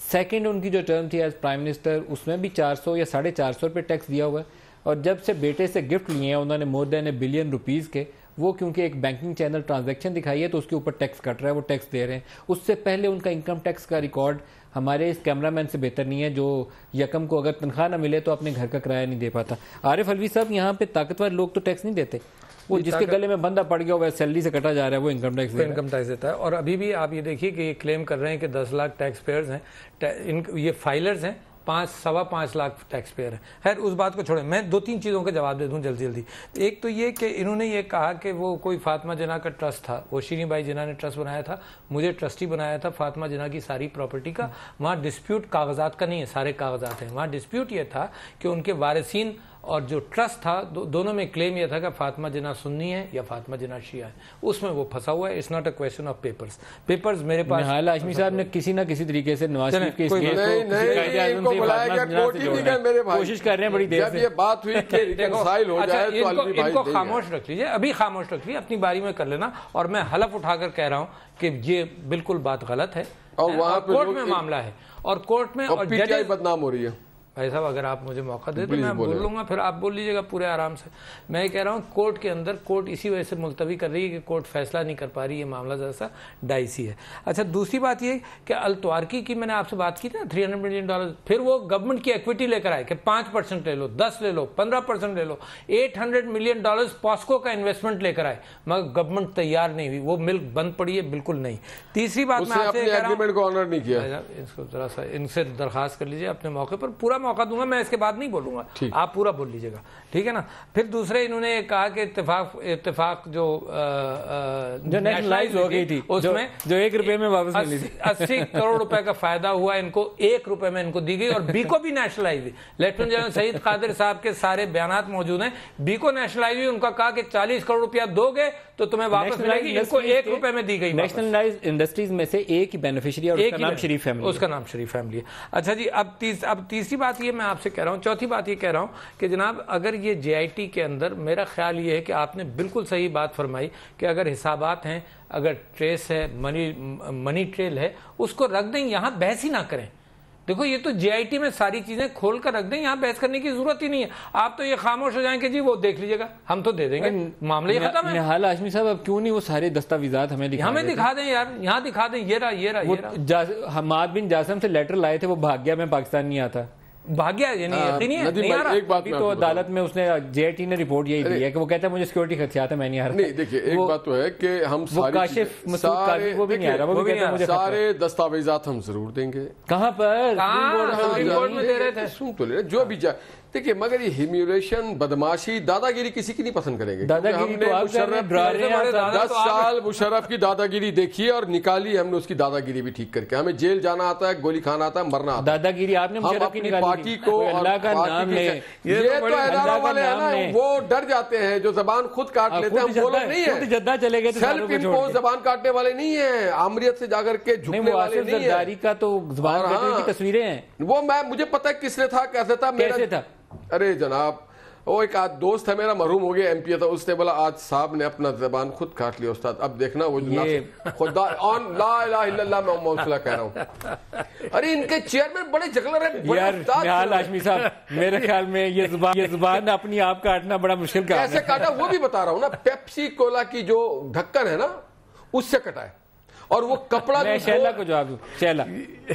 [SPEAKER 4] سیکنڈ ان کی جو ٹرم تھی ایز پرائم منسٹر اس میں بھی چار سو یا ساڑھے چار سو روپے ٹیکس دیا ہوا ہے، اور جب سے بیٹے سے گفٹ لیے ہیں انہوں نے مور دین اے بلین روپیز کے، وہ کیونکہ ایک بینکنگ چینل ٹرانزیکشن دکھائی ہے تو اس کے اوپر ٹیکس کٹ رہا ہے، وہ ٹیکس دے رہے ہیں. اس سے پہلے ان کا انکم ٹیکس کا ریکارڈ ہمارے اس کیمرہ مین سے بہتر نہیں ہے جو یکم کو اگر تنخواہ نہ ملے تو اپنے گھر کا کرایہ نہیں دے پاتا. عارف الوی صاحب، یہاں پہ طاقتور لوگ تو ٹیکس نہیں دیتے، وہ جس کے گلے میں بندہ پڑ گیا وہ سیلری سے کٹا جا رہا ہے وہ انکم ٹیکس
[SPEAKER 2] انکم ٹیکس دیتا ہے. اور ابھی بھی آپ یہ دیکھیے کہ یہ کلیم کر رہے ہیں کہ دس لاکھ ٹیکس پیئرز ہیں، یہ فائلرز ہیں، پانچ سوا پانچ لاکھ ٹیکس پیئر ہیں. خیر اس بات کو چھوڑیں، میں دو تین چیزوں کا جواب دے دوں جلدی جلدی. ایک تو یہ کہ انہوں نے یہ کہا کہ وہ کوئی فاطمہ جناح کا ٹرسٹ تھا، وہ شیریں بائی جناح نے ٹرسٹ بنایا تھا، مجھے ٹرسٹی بنایا تھا فاطمہ جناح کی ساری پراپرٹی کا. وہاں ڈسپیوٹ کاغذات کا نہیں ہے، سارے کاغذات ہیں. وہاں ڈسپیوٹ یہ تھا کہ ان کے وارثین اور جو ٹرسٹ تھا دو, دونوں میں کلیم یہ تھا کہ فاطمہ جناح سنی ہے یا فاطمہ جناح شیعہ ہے، اس میں وہ پھنسا ہوا ہے. It's not a question of papers. Papers میرے پاس
[SPEAKER 4] نہال ہاشمی صاحب نے کسی نہ کسی طریقے سے نواز شریف کے اس
[SPEAKER 3] نہیں نہیں کو بلایا گیا کوٹ ہی نہیں گئے میرے بھائی،
[SPEAKER 4] کوشش کر رہے ہیں بڑی دیر سے.
[SPEAKER 3] جب یہ بات ہوئی کہ ریکنسائل ہو جائے تو علوی بھائی
[SPEAKER 2] ان کو خاموش رکھ لیجیے، ابھی خاموش رکھ لیجیے، اپنی باری میں کر لینا. اور میں حلف اٹھا کر کہہ رہا ہوں کہ یہ بالکل بات غلط ہے
[SPEAKER 3] اور وہاں پہ
[SPEAKER 2] کورٹ میں معاملہ ہے اور کورٹ میں اور
[SPEAKER 3] پی ٹی آئی بدنام ہو رہی ہے.
[SPEAKER 2] بھائی صاحب اگر آپ مجھے موقع دیں تو میں بول لوں گا، پھر آپ بول لیجیے گا پورے آرام سے. میں یہ کہہ رہا ہوں کورٹ کے اندر کورٹ اسی وجہ سے ملتوی کر رہی ہے کہ کورٹ فیصلہ نہیں کر پا رہی، یہ معاملہ ذرا سا ڈائسی ہے. اچھا دوسری بات یہ کہ التوارکی کی میں نے آپ سے بات کی تھی نا تھری ہنڈریڈ ملین ڈالر، پھر وہ گورنمنٹ کی ایکویٹی لے کر آئے کہ پانچ پرسینٹ لے لو، دس لے لو، پندرہ پرسینٹ لے لو. Eight hundred million dollar PASSCO کا انویسٹمنٹ لے کر آئے، مگر گورنمنٹ تیار نہیں ہوئی، وہ ملک بند پڑی ہے بالکل نہیں. تیسری بات میں آپ سے
[SPEAKER 3] ایگریمنٹ کو آنر نہیں کیا،
[SPEAKER 2] اس کو ذرا سا ان سے درخواست کر لیجیے اپنے موقع پر، پورا موقع دوں گا، میں اس کے بات نہیں بولوں گا، آپ پورا بول لیجیے گا، ٹھیک ہے نا. پھر دوسرے انہوں نے کہا کہ اتفاق اتفاق جو
[SPEAKER 4] جو نیشنلائز ہو گئی تھی اس میں جو ایک روپے میں واپس ملی تھی،
[SPEAKER 2] اسی کروڑ روپے کا فائدہ ہوا ان کو، ایک روپے میں ان کو دی گئی. اور بی کو بھی نیشنلائز ہوئی. لیفٹیننٹ جنرل سعید قادر صاحب کے سارے بیانات موجود ہیں. بی کو نیشنلائز ہوئی، ان کا کہا کہ چالیس کروڑ روپیہ دو گے تو تمہیں واپس ملے گی، ان کو ایک روپے میں دی گئی.
[SPEAKER 4] نیشنلائز انڈسٹریز میں سے ایک ہی بینیفیشری اور اس کا نام شریف فیملی،
[SPEAKER 2] اس کا نام شریف فیملی ہے. اچھا جی، اب تیس اب تیسری بات یہ میں آپ سے کہہ رہا ہوں، چوتھی بات یہ کہہ رہا ہوں کہ جناب اگر یہ جے آئی ٹی کے اندر، میرا خیال یہ ہے کہ آپ نے بالکل صحیح بات فرمائی کہ اگر حسابات ہیں، اگر ٹریس ہے، منی منی ٹریل ہے، اس کو رکھ دیں، یہاں بحث ہی نہ کریں. دیکھو یہ تو جے آئی ٹی میں ساری چیزیں کھول کر رکھ دیں، یہاں بحث کرنے کی ضرورت ہی نہیں ہے. آپ تو یہ خاموش ہو جائیں کہ جی وہ دیکھ لیجیے گا، ہم تو دے دیں گے، معاملہ یہ ختم ہے.
[SPEAKER 4] نہال ہاشمی صاحب اب کیوں نہیں وہ سارے دستاویزات ہمیں دکھا
[SPEAKER 2] ہمیں دکھا دیں یار، یہاں دکھا دیں، یہ رہا یہ رہا یہ رہا.
[SPEAKER 4] حماد بن جاسم سے لیٹر لائے تھے، وہ بھاگ گیا، میں پاکستان نہیں آتا،
[SPEAKER 2] بھاگ گیا، یعنی یقینی ہے نہیں آ رہا.
[SPEAKER 3] ایک بات
[SPEAKER 4] تو عدالت میں اس نے جے آئی ٹی نے رپورٹ یہی دی ہے کہ وہ کہتا ہے مجھے سیکورٹی خدشات ہے، میں نہیں آ رہا.
[SPEAKER 3] نہیں دیکھیے ایک بات تو ہے کہ ہم
[SPEAKER 4] کاشف مسعود قاضی وہ بھی نہیں آ رہا، وہ بھی کہتا ہے مجھے
[SPEAKER 3] سارے دستاویزات ہم ضرور دیں گے.
[SPEAKER 4] کہاں پر
[SPEAKER 2] سپریم کورٹ میں دے رہے تھے،
[SPEAKER 3] سن تو لے جو بھی جائے. دیکھیے مگر یہ ہیمیولیشن، بدماشی، دادا گیری کسی کی نہیں پسند کریں گے.
[SPEAKER 4] دادا گیری تو آپ ڈرا رہے ہیں.
[SPEAKER 3] دس سال مشرف کی دادا گیری دیکھی اور نکالی ہم نے اس کی دادا گیری بھی ٹھیک کر کے. ہمیں جیل جانا آتا ہے، گولی کھانا آتا ہے، مرنا آتا ہے.
[SPEAKER 4] دادا گیری آپ نے مشرف کی نکالی،
[SPEAKER 3] پارٹی کو
[SPEAKER 4] اللہ کا نام لے.
[SPEAKER 3] یہ تو اداروں والے ہیں نا، وہ ڈر جاتے ہیں، جو زبان خود کاٹ لیتے ہیں، وہ لوگ نہیں ہیں.
[SPEAKER 4] جدہ چلے گئے
[SPEAKER 3] سیلف امپوز زبان کاٹنے والے نہیں ہیں، آمریت سے جا کر کے جھکنے والے نہیں ہیں.
[SPEAKER 4] زرداری کا تو زبان کاٹنے کی تصویریں ہیں.
[SPEAKER 3] وہ میں مجھے پتہ ہے کس نے تھا، کیسے تھا،
[SPEAKER 4] کیسے تھا.
[SPEAKER 3] ارے جناب وہ ایک آج دوست ہے میرا، مرحوم ہو گیا، ایم پی تھا، اس نے بولا آج صاحب نے اپنا زبان خود کاٹ لیا استاد. اب دیکھنا وہ خدا آن لا الہ الا اللہ میں موصلہ کہہ رہا ہوں. ارے ان کے چیئرمین بڑے جگلر ہیں
[SPEAKER 4] یار. نہال ہاشمی صاحب میرے خیال میں یہ زبان یہ زبان اپنی آپ کاٹنا بڑا مشکل کام ہے.
[SPEAKER 3] کیسے کاٹا وہ بھی بتا رہا ہوں نا. پیپسی کولا کی جو ڈھکن ہے نا اس سے کٹا ہے، اور وہ کپڑا.
[SPEAKER 4] میں شیلا کو جواب دوں. شیلا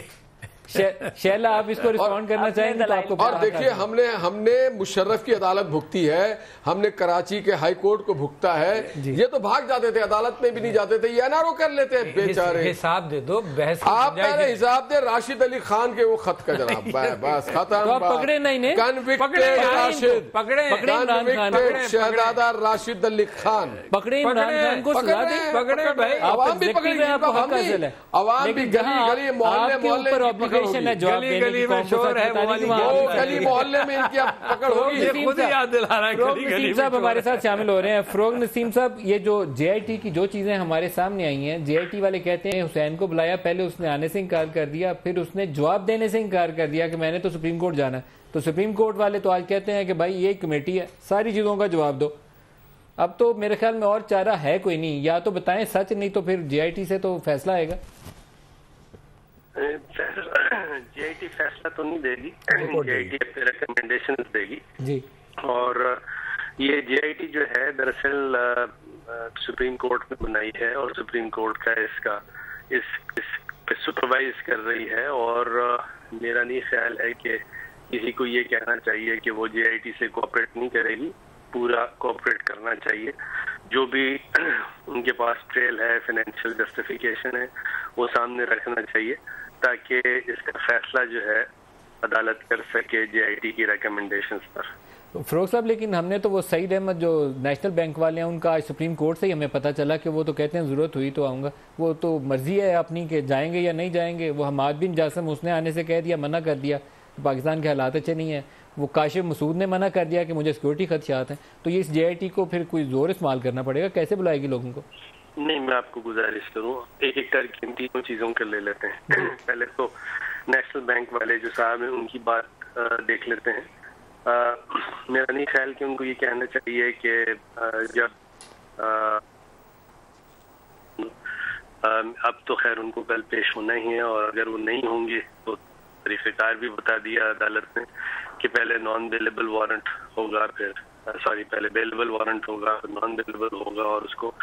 [SPEAKER 4] شیلا آپ اس کو ریسپونڈ کرنا چاہیں گے تو آپ کو.
[SPEAKER 3] اور دیکھیے ہم نے ہم نے مشرف کی عدالت بھگتی ہے، ہم نے کراچی کے ہائی کورٹ کو بھگتا ہے. یہ تو بھاگ جاتے تھے، عدالت میں بھی نہیں جاتے تھے، یہ این آر او کر لیتے ہیں بیچارے.
[SPEAKER 2] حساب دے دو، بحث
[SPEAKER 3] آپ پہلے حساب دے راشد علی خان کے وہ خط کا جناب. بس ختم.
[SPEAKER 4] پکڑے نہیں نے،
[SPEAKER 3] کنوکٹڈ راشد،
[SPEAKER 2] پکڑے
[SPEAKER 3] کنوکٹڈ شہزادہ راشد علی خان.
[SPEAKER 4] پکڑے عمران خان کو سزا دیں.
[SPEAKER 2] پکڑے بھائی،
[SPEAKER 3] عوام بھی پکڑی، عوام بھی گلی گلی محلے محلے
[SPEAKER 2] گلی گلی میں شور ہے،
[SPEAKER 3] گلی محلے میں ان کی پکڑ ہوگی.
[SPEAKER 2] خود یاد دلا رہا ہے.
[SPEAKER 4] فروغ نسیم صاحب ہمارے ساتھ شامل ہو رہے ہیں. فروغ نسیم صاحب، یہ جو جے آئی ٹی کی جو چیزیں ہمارے سامنے آئی ہیں، جے آئی ٹی والے کہتے ہیں حسین کو بلایا، پہلے اس نے آنے سے انکار کر دیا، پھر اس نے جواب دینے سے انکار کر دیا کہ میں نے تو سپریم کورٹ جانا ہے. تو سپریم کورٹ والے تو آج کہتے ہیں کہ بھائی یہ کمیٹی ہے، ساری چیزوں کا جواب دو. اب تو میرے خیال میں اور چارہ ہے کوئی نہیں، یا تو بتائیں سچ، نہیں تو پھر جے آئی ٹی سے تو فیصلہ آئے گا.
[SPEAKER 5] ٹی فیصلہ تو نہیں دے گی، جے آئی ٹی اپنے ریکمنڈیشن دے گی
[SPEAKER 4] جی.
[SPEAKER 5] اور یہ جے آئی ٹی جو ہے دراصل سپریم کورٹ میں بنائی ہے اور سپریم کورٹ کا اس کا اس اس پہ سپروائز کر رہی ہے، اور میرا نہیں خیال ہے کہ کسی کو یہ کہنا چاہیے کہ وہ جے آئی ٹی سے کوآپریٹ نہیں کرے گی. پورا کوآپریٹ کرنا چاہیے. جو بھی ان کے پاس ٹریل ہے، فائنینشیل جسٹیفیکیشن ہے، وہ سامنے رکھنا چاہیے تاکہ اس کا فیصلہ جو ہے عدالت کر سکے جے آئی ٹی کی ریکمنڈیشنز پر.
[SPEAKER 4] فروغ صاحب لیکن ہم نے تو وہ سعید احمد جو نیشنل بینک والے ہیں ان کا آج سپریم کورٹ سے ہی ہمیں پتہ چلا کہ وہ تو کہتے ہیں ضرورت ہوئی تو آؤں گا. وہ تو مرضی ہے اپنی کہ جائیں گے یا نہیں جائیں گے. وہ حماد بن جاسم اس نے آنے سے کہہ دیا، منع کر دیا، پاکستان کے حالات اچھے نہیں ہیں. وہ کاشف مسعود نے منع کر دیا کہ مجھے سیکورٹی خدشات ہیں. تو یہ اس جے آئی ٹی کو پھر کوئی زور استعمال کرنا پڑے گا، کیسے بلائے گی لوگوں کو؟
[SPEAKER 5] نہیں، میں آپ کو گزارش کروں ایک ایک کر کے ان تینوں چیزوں کے لے لیتے ہیں. پہلے تو نیشنل بینک والے جو صاحب ہیں ان کی بات دیکھ لیتے ہیں. میرا نہیں خیال کہ ان کو یہ کہنا چاہیے کہ جب اب تو خیر ان کو کل پیش ہونا ہی ہے، اور اگر وہ نہیں ہوں گے تو طریقہ کار بھی بتا دیا عدالت نے کہ پہلے نان بیلیبل وارنٹ ہوگا، پھر سوری پہلے بیلیبل وارنٹ ہوگا، پھر نان بیلیبل ہوگا، اور اس کو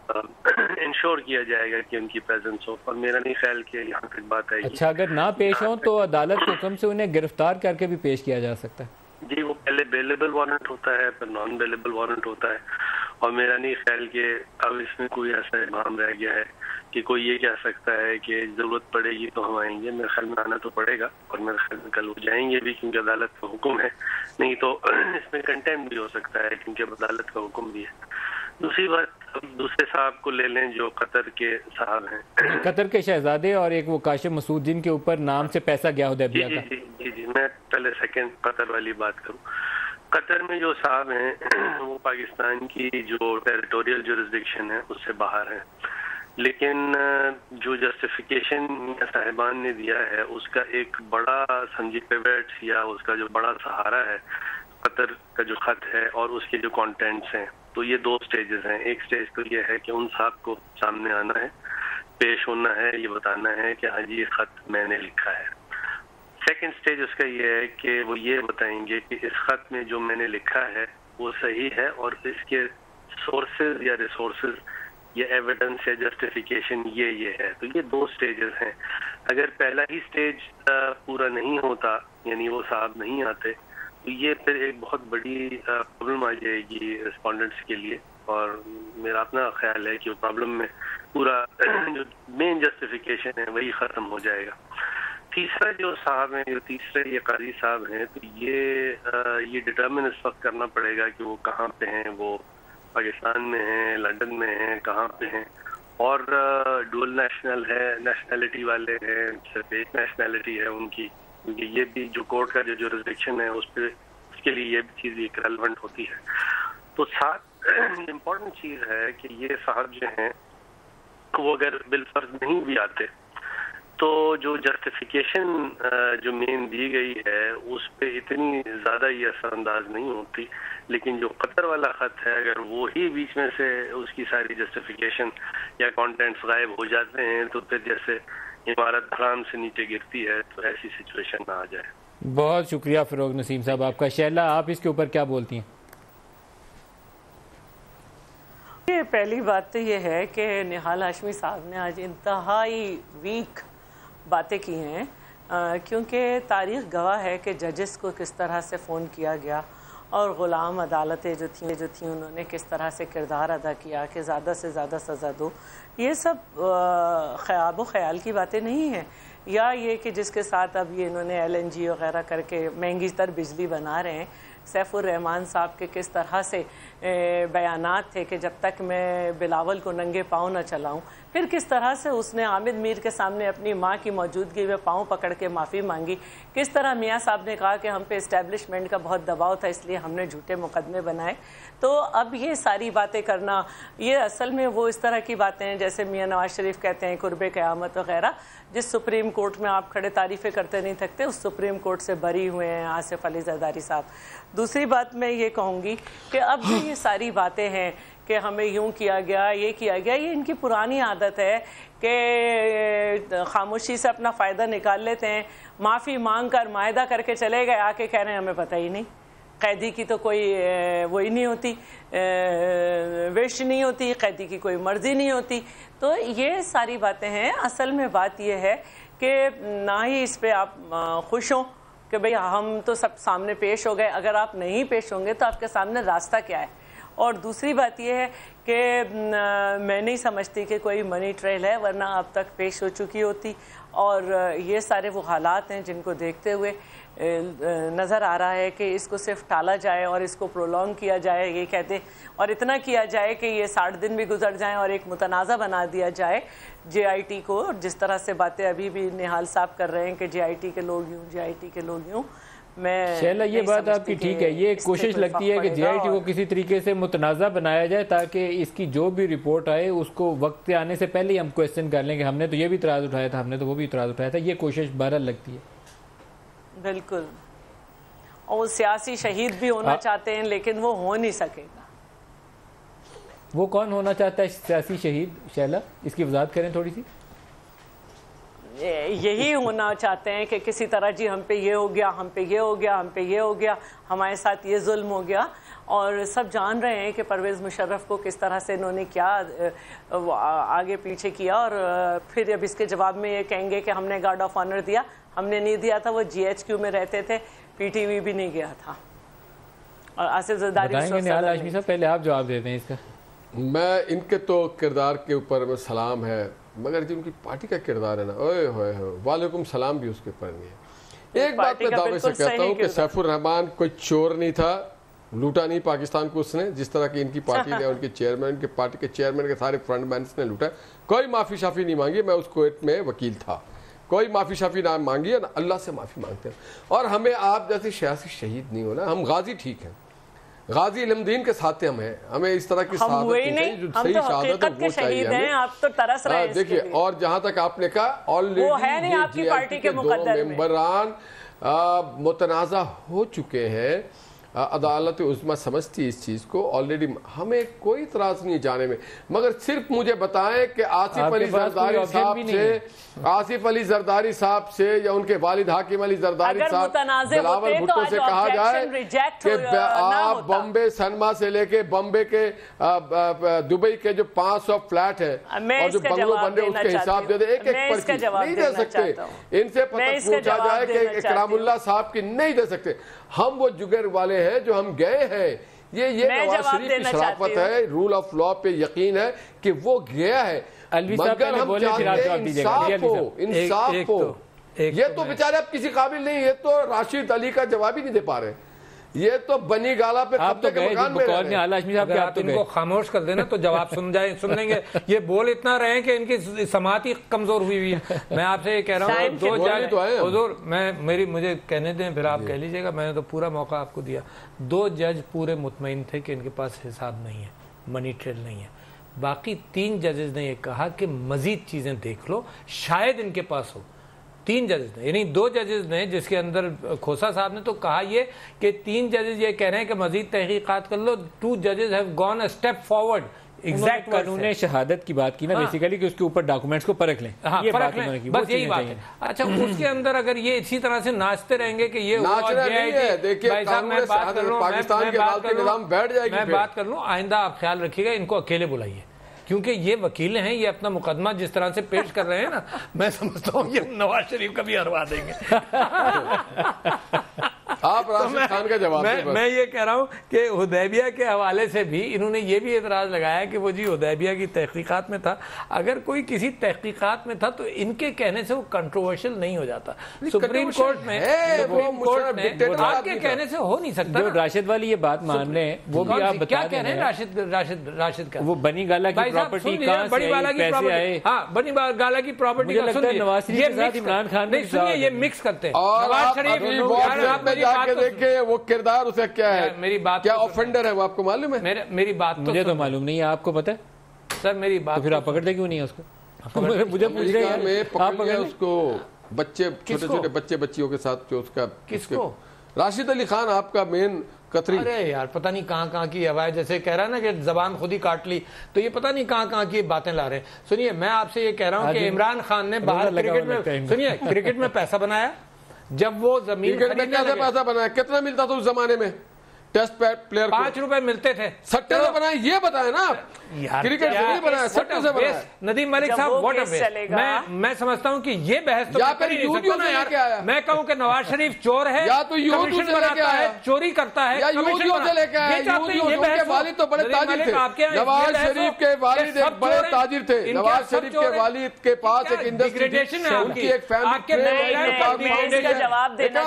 [SPEAKER 5] انشور کیا جائے گا کہ ان کی پریزنس ہو. اور میرا نہیں خیال کہ یہاں تک بات آئے گی.
[SPEAKER 4] اچھا، اگر نہ پیش ہوں تو عدالت کے حکم سے انہیں گرفتار کر کے بھی پیش کیا جا سکتا ہے؟
[SPEAKER 5] جی، وہ پہلے بیلیبل وارنٹ ہوتا ہے، پھر نان بیلیبل وارنٹ ہوتا ہے. اور میرا نہیں خیال کہ اب اس میں کوئی ایسا ابہام رہ گیا ہے کہ کوئی یہ کہہ سکتا ہے کہ ضرورت پڑے گی تو ہم آئیں گے. میرے خیال میں آنا تو پڑے گا، اور میرے خیال میں کل وہ جائیں گے بھی کیونکہ عدالت کا حکم ہے. نہیں تو اس میں کنٹینٹ بھی ہو سکتا ہے کیونکہ عدالت کا حکم بھی ہے. دوسری بات، اب دوسرے صاحب کو لے لیں جو قطر کے صاحب ہیں،
[SPEAKER 4] قطر کے شہزادے، اور ایک وہ کاشف مسعود جن کے اوپر نام سے پیسہ گیا حدیبیہ کا.
[SPEAKER 5] جی جی جی میں پہلے سیکنڈ قطر والی بات کروں. قطر میں جو صاحب ہیں وہ پاکستان کی جو ٹیریٹوریل جورسڈکشن ہے اس سے باہر ہیں، لیکن جو جسٹیفیکیشن صاحبان نے دیا ہے اس کا ایک بڑا سنجی پیوٹ یا اس کا جو بڑا سہارا ہے قطر کا جو خط ہے اور اس کے جو کانٹینٹس ہیں. تو یہ دو سٹیجز ہیں. ایک سٹیج تو یہ ہے کہ ان صاحب کو سامنے آنا ہے، پیش ہونا ہے، یہ بتانا ہے کہ ہاں جی یہ خط میں نے لکھا ہے. سیکنڈ سٹیج اس کا یہ ہے کہ وہ یہ بتائیں گے کہ اس خط میں جو میں نے لکھا ہے وہ صحیح ہے اور اس کے سورسز یا ریسورسز یا ایویڈنس یا جسٹیفیکیشن یہ یہ ہے. تو یہ دو سٹیجز ہیں. اگر پہلا ہی سٹیج پورا نہیں ہوتا، یعنی وہ صاحب نہیں آتے، تو یہ پھر ایک بہت بڑی پرابلم آ جائے گی رسپونڈنٹس کے لیے. اور میرا اپنا خیال ہے کہ وہ پرابلم میں پورا جو مین جسٹیفیکیشن ہے وہی ختم ہو جائے گا. تیسرا جو صاحب ہیں، جو تیسرے یہ قاضی صاحب ہیں، تو یہ یہ ڈٹرمن اس وقت کرنا پڑے گا کہ وہ کہاں پہ ہیں. وہ پاکستان میں ہیں، لنڈن میں ہیں، کہاں پہ ہیں، اور ڈول نیشنل ہے، نیشنلٹی والے ہیں، صرف ایک نیشنلٹی ہے ان کی، کیونکہ یہ بھی جو کورٹ کا جو جورسڈکشن ہے اس پہ اس کے لیے یہ بھی چیز ایک ریلیونٹ ہوتی ہے. تو ساتھ امپورٹنٹ چیز ہے کہ یہ صاحب جو ہیں وہ اگر بالفرض نہیں بھی آتے تو جو جسٹیفیکیشن جو مین دی گئی ہے اس پہ اتنی زیادہ یہ اثر انداز نہیں ہوتی. لیکن جو قطر والا خط ہے اگر وہی بیچ میں سے اس کی ساری جسٹیفیکیشن یا کانٹینٹس غائب ہو جاتے ہیں تو پھر جیسے عمارت حرام سے نیچے گرتی ہے تو ایسی سچویشن نہ آ جائے.
[SPEAKER 4] بہت شکریہ فروغ نسیم صاحب آپ کا. شیلا، آپ اس کے اوپر کیا بولتی ہیں؟
[SPEAKER 6] پہلی بات تو یہ ہے کہ نہال ہاشمی صاحب نے آج انتہائی ویک باتیں کی ہیں، کیونکہ تاریخ گواہ ہے کہ ججز کو کس طرح سے فون کیا گیا اور غلام عدالتیں جو تھیں جو تھیں انہوں نے کس طرح سے کردار ادا کیا کہ زیادہ سے زیادہ سزا دو. یہ سب خواب و خیال کی باتیں نہیں ہیں، یا یہ کہ جس کے ساتھ اب یہ انہوں نے ایل این جی وغیرہ کر کے مہنگی تر بجلی بنا رہے ہیں. سیف الرحمان صاحب کے کس طرح سے بیانات تھے کہ جب تک میں بلاول کو ننگے پاؤں نہ چلاؤں، پھر کس طرح سے اس نے عامد میر کے سامنے اپنی ماں کی موجودگی میں پاؤں پکڑ کے معافی مانگی. کس طرح میاں صاحب نے کہا کہ ہم پہ اسٹیبلشمنٹ کا بہت دباؤ تھا اس لیے ہم نے جھوٹے مقدمے بنائے. تو اب یہ ساری باتیں کرنا یہ اصل میں وہ اس طرح کی باتیں ہیں جیسے میاں نواز شریف کہتے ہیں قرب قیامت وغیرہ، جس سپریم کورٹ میں آپ کھڑے تعریفیں کرتے نہیں تھکتے اس سپریم کورٹ سے بری ہوئے ہیں آصف علی زرداری صاحب. دوسری بات میں یہ کہوں گی کہ اب جو یہ ساری باتیں ہیں کہ ہمیں یوں کیا گیا یہ کیا گیا، یہ ان کی پرانی عادت ہے کہ خاموشی سے اپنا فائدہ نکال لیتے ہیں، معافی مانگ کر معاہدہ کر کے چلے گئے، آ کے کہہ رہے ہیں ہمیں پتہ ہی نہیں، قیدی کی تو کوئی وہی نہیں ہوتی، وش نہیں ہوتی، قیدی کی کوئی مرضی نہیں ہوتی. تو یہ ساری باتیں ہیں. اصل میں بات یہ ہے کہ نہ ہی اس پہ آپ خوش ہوں کہ بھئی ہم تو سب سامنے پیش ہو گئے. اگر آپ نہیں پیش ہوں گے تو آپ کے سامنے راستہ کیا ہے؟ اور دوسری بات یہ ہے کہ میں نہیں سمجھتی کہ کوئی منی ٹریل ہے، ورنہ اب تک پیش ہو چکی ہوتی. اور یہ سارے وہ حالات ہیں جن کو دیکھتے ہوئے نظر آ رہا ہے کہ اس کو صرف ٹالا جائے اور اس کو پرولونگ کیا جائے، یہ کہتے اور اتنا کیا جائے کہ یہ ساٹھ دن بھی گزر جائیں اور ایک متنازع بنا دیا جائے جے آئی ٹی کو. جس طرح سے باتیں ابھی بھی نہال صاحب کر رہے ہیں کہ جے آئی ٹی کے لوگ یوں، جے آئی ٹی کے لوگ یوں. میں
[SPEAKER 4] شیلا یہ بات آپ کی ٹھیک ہے، یہ کوشش لگتی ہے کہ جے آئی ٹی کو کسی طریقے سے متنازع بنایا جائے تاکہ اس کی جو بھی رپورٹ آئے اس کو وقت سے آنے سے پہلے ہی ہم کویسچن کر لیں کہ ہم نے تو یہ بھی اعتراض اٹھایا تھا، ہم نے تو وہ بھی اعتراض اٹھایا تھا. یہ کوشش بہرحال لگتی ہے.
[SPEAKER 6] بالکل. اور وہ سیاسی شہید بھی ہونا چاہتے ہیں لیکن وہ ہو نہیں سکے گا.
[SPEAKER 4] وہ کون ہونا چاہتا ہے سیاسی شہید شیلا؟ اس کی وضاحت کریں تھوڑی سی.
[SPEAKER 6] یہی ہونا چاہتے ہیں کہ کسی طرح جی ہم پہ یہ ہو گیا، ہم پہ یہ ہو گیا، ہم پہ یہ ہو گیا، ہمارے ساتھ یہ ظلم ہو گیا. اور سب جان رہے ہیں کہ پرویز مشرف کو کس طرح سے انہوں نے کیا آگے پیچھے کیا. اور پھر اب اس کے جواب میں یہ کہیں گے کہ ہم نے گارڈ آف آنر دیا. ہم نے نہیں دیا تھا، وہ جی ایچ کیو میں رہتے تھے، پی ٹی وی بھی نہیں گیا تھا. اور آصف زرداری
[SPEAKER 4] نہال ہاشمی صاحب پہلے آپ جواب دیتے ہیں اس کا.
[SPEAKER 3] میں ان کے تو کردار کے اوپر میں سلام ہے، مگر جو ان کی پارٹی کا کردار ہے نا، اوئے ہوئے ہوئے وعلیکم سلام بھی اس کے اوپر نہیں ہے. ایک بات میں دعوے سے کہتا ہوں کہ سیف الرحمان کوئی چور نہیں تھا، لوٹا نہیں پاکستان کو اس نے، جس طرح کی ان کی پارٹی نے، ان کے چیئرمین، ان کے پارٹی کے چیئرمین کے سارے فرنٹ مینس نے لوٹا. کوئی معافی شافی نہیں مانگی. میں اس کویت میں وکیل تھا، کوئی معافی شافی نہ مانگی، اللہ سے معافی مانگتے ہیں. اور ہمیں آپ جیسے سیاسی شہید نہیں ہونا. ہم غازی ٹھیک ہیں، غازی علم دین کے ساتھ ہم ہیں، ہمیں اس طرح کی شہادت نہیں، جو صحیح شہادت ہے وہ چاہیے ہمیں.
[SPEAKER 6] آپ تو ترس رہے ہیں.
[SPEAKER 3] دیکھیے، اور جہاں تک آپ نے کہا آلریڈی یہ جے آئی ٹی کے دو ممبران متنازع ہو چکے ہیں. عدالت عظمیٰ سمجھتی اس چیز کو. آلریڈی ہمیں کوئی اعتراض نہیں جانے میں، مگر صرف مجھے بتائیں کہ آصف علی زرداری صاحب سے آصف علی زرداری صاحب سے یا ان کے والد حاکم علی زرداری صاحب بلاول بھٹو سے کہا جائے کہ آپ بمبے سنما سے لے کے بمبے کے دبئی کے جو پانچ سو فلیٹ ہے اور جو بنگلو بن رہے اس کے حساب دے دے. ایک ایک پر کی نہیں دے سکتے. ان سے پوچھا جائے کہ اکرام اللہ صاحب کی نہیں دے سکتے. ہم وہ جگر والے ہیں جو ہم گئے ہیں. یہ یہ نواز شریف کی شرافت ہے، رول آف لا پہ یقین ہے کہ وہ گیا ہے. مگر ہم چاہتے ہیں انصاف ہو، انصاف ہو. یہ تو بیچارے اب کسی قابل نہیں. یہ تو راشد علی کا جواب ہی نہیں دے پا رہے. یہ تو بنی گالا پہ قبضے کے مکان میں رہ رہے ہیں.
[SPEAKER 2] آپ ان کو خاموش کر دینا تو جواب سن جائیں سن لیں گے. یہ بول اتنا رہے ہیں کہ ان کی سماعت ہی کمزور ہوئی ہوئی ہے. میں آپ سے یہ کہہ رہا ہوں دو جج حضور میں میری مجھے کہنے دیں، پھر آپ کہہ لیجئے گا. میں نے تو پورا موقع آپ کو دیا. دو جج پورے مطمئن تھے کہ ان کے پاس حساب نہیں ہے، منی ٹریل نہیں ہے. باقی تین ججز نے یہ کہا کہ مزید چیزیں دیکھ لو، شاید ان کے پاس ہو. تین ججز نے، یعنی دو ججز نے، جس کے اندر کھوسا صاحب نے تو کہا یہ کہ تین ججز یہ کہہ رہے ہیں کہ مزید تحقیقات کر لو. ٹو ججز have gone a step forward.
[SPEAKER 4] Exact قانون شہادت کی بات کی نا بیسیکلی کہ اس کے اوپر ڈاکومنٹس کو پرکھ لیں.
[SPEAKER 2] ہاں پرکھ لیں، بس یہی بات ہے. اچھا اس کے اندر اگر یہ اسی طرح سے ناچتے رہیں گے کہ یہ
[SPEAKER 3] ناچنا نہیں ہے. دیکھیے پاکستان کے بعد کے نظام بیٹھ جائے گی.
[SPEAKER 2] میں بات کر لوں، آئندہ آپ خیال رکھیے گا ان کو اکیلے بلائیے، کیونکہ یہ وکیل ہیں. یہ اپنا مقدمہ جس طرح سے پیش کر رہے ہیں نا، میں سمجھتا ہوں یہ نواز شریف کا بھی ہروا دیں گے.
[SPEAKER 3] آپ راشد خان کا جواب دیں.
[SPEAKER 2] میں یہ کہہ رہا ہوں کہ حدیبیہ کے حوالے سے بھی انہوں نے یہ بھی اعتراض لگایا کہ وہ جی حدیبیہ کی تحقیقات میں تھا. اگر کوئی کسی تحقیقات میں تھا تو ان کے کہنے سے وہ کنٹروورشل نہیں ہو جاتا. سپریم کورٹ میں سپریم کورٹ میں آپ کے کہنے سے ہو نہیں سکتا.
[SPEAKER 4] جو راشد والی یہ بات مان رہے ہیں وہ بھی آپ بتا
[SPEAKER 2] کہہ رہے ہیں. راشد راشد راشد کا
[SPEAKER 4] وہ بنی گالا کی پراپرٹی کہاں سے آئی، پیسے آئے.
[SPEAKER 2] ہاں بنی گالا کی پراپرٹی کا سن
[SPEAKER 4] نواز شریف کے ساتھ عمران خان
[SPEAKER 2] نہیں سنیے، یہ مکس کرتے ہیں.
[SPEAKER 3] اور
[SPEAKER 2] نواز شریف
[SPEAKER 3] دیکھیں وہ کردار اسے کیا ہے،
[SPEAKER 2] میری بات
[SPEAKER 3] کیا آفینڈر ہے وہ آپ کو معلوم ہے؟
[SPEAKER 2] میری بات
[SPEAKER 4] مجھے تو معلوم نہیں ہے، آپ کو پتا ہے
[SPEAKER 2] سر میری بات.
[SPEAKER 4] تو پھر آپ پکڑتے کیوں نہیں ہے اس کو؟ مجھے پوچھ رہے ہیں
[SPEAKER 3] میں پکڑ لیا اس کو. بچے چھوٹے چھوٹے بچے بچیوں کے ساتھ جو اس کا
[SPEAKER 2] کس کو؟
[SPEAKER 3] راشد علی خان آپ کا مین قطری.
[SPEAKER 2] ارے یار پتہ نہیں کہاں کہاں کی ہوا ہے، جیسے کہہ رہا ہے نا کہ زبان خود ہی کاٹ لی، تو یہ پتہ نہیں کہاں کہاں کی باتیں لا رہے ہیں. سنیے میں آپ سے یہ کہہ رہا ہوں کہ عمران خان نے باہر کرکٹ میں سنیے کرکٹ میں پیسہ بنایا، جب وہ زمین
[SPEAKER 3] کرکٹ میں کیسے پیسہ بنایا، کتنا ملتا تھا اس زمانے میں ٹیسٹ پلیئر کو؟
[SPEAKER 2] پانچ روپے ملتے تھے.
[SPEAKER 3] سٹے سے بنائے یہ بتائیں نا آپ، کرکٹ سے نہیں بنایا، سٹے سے بنایا.
[SPEAKER 2] ندیم ملک صاحب واٹ اے ویسٹ. میں میں سمجھتا ہوں کہ یہ بحث تو
[SPEAKER 3] یا پھر یوٹیوب سے لے کے آیا.
[SPEAKER 2] میں کہوں کہ نواز شریف چور ہے،
[SPEAKER 3] یا تو یوٹیوب سے لے کے آیا،
[SPEAKER 2] چوری کرتا ہے،
[SPEAKER 3] یا یوٹیوب سے لے کے آیا. یوٹیوب کے والد تو بڑے تاجر تھے، نواز شریف کے والد ایک بڑے تاجر تھے. نواز شریف کے والد کے پاس ایک انڈسٹری، ان کی ایک فیملی.
[SPEAKER 6] جواب دینا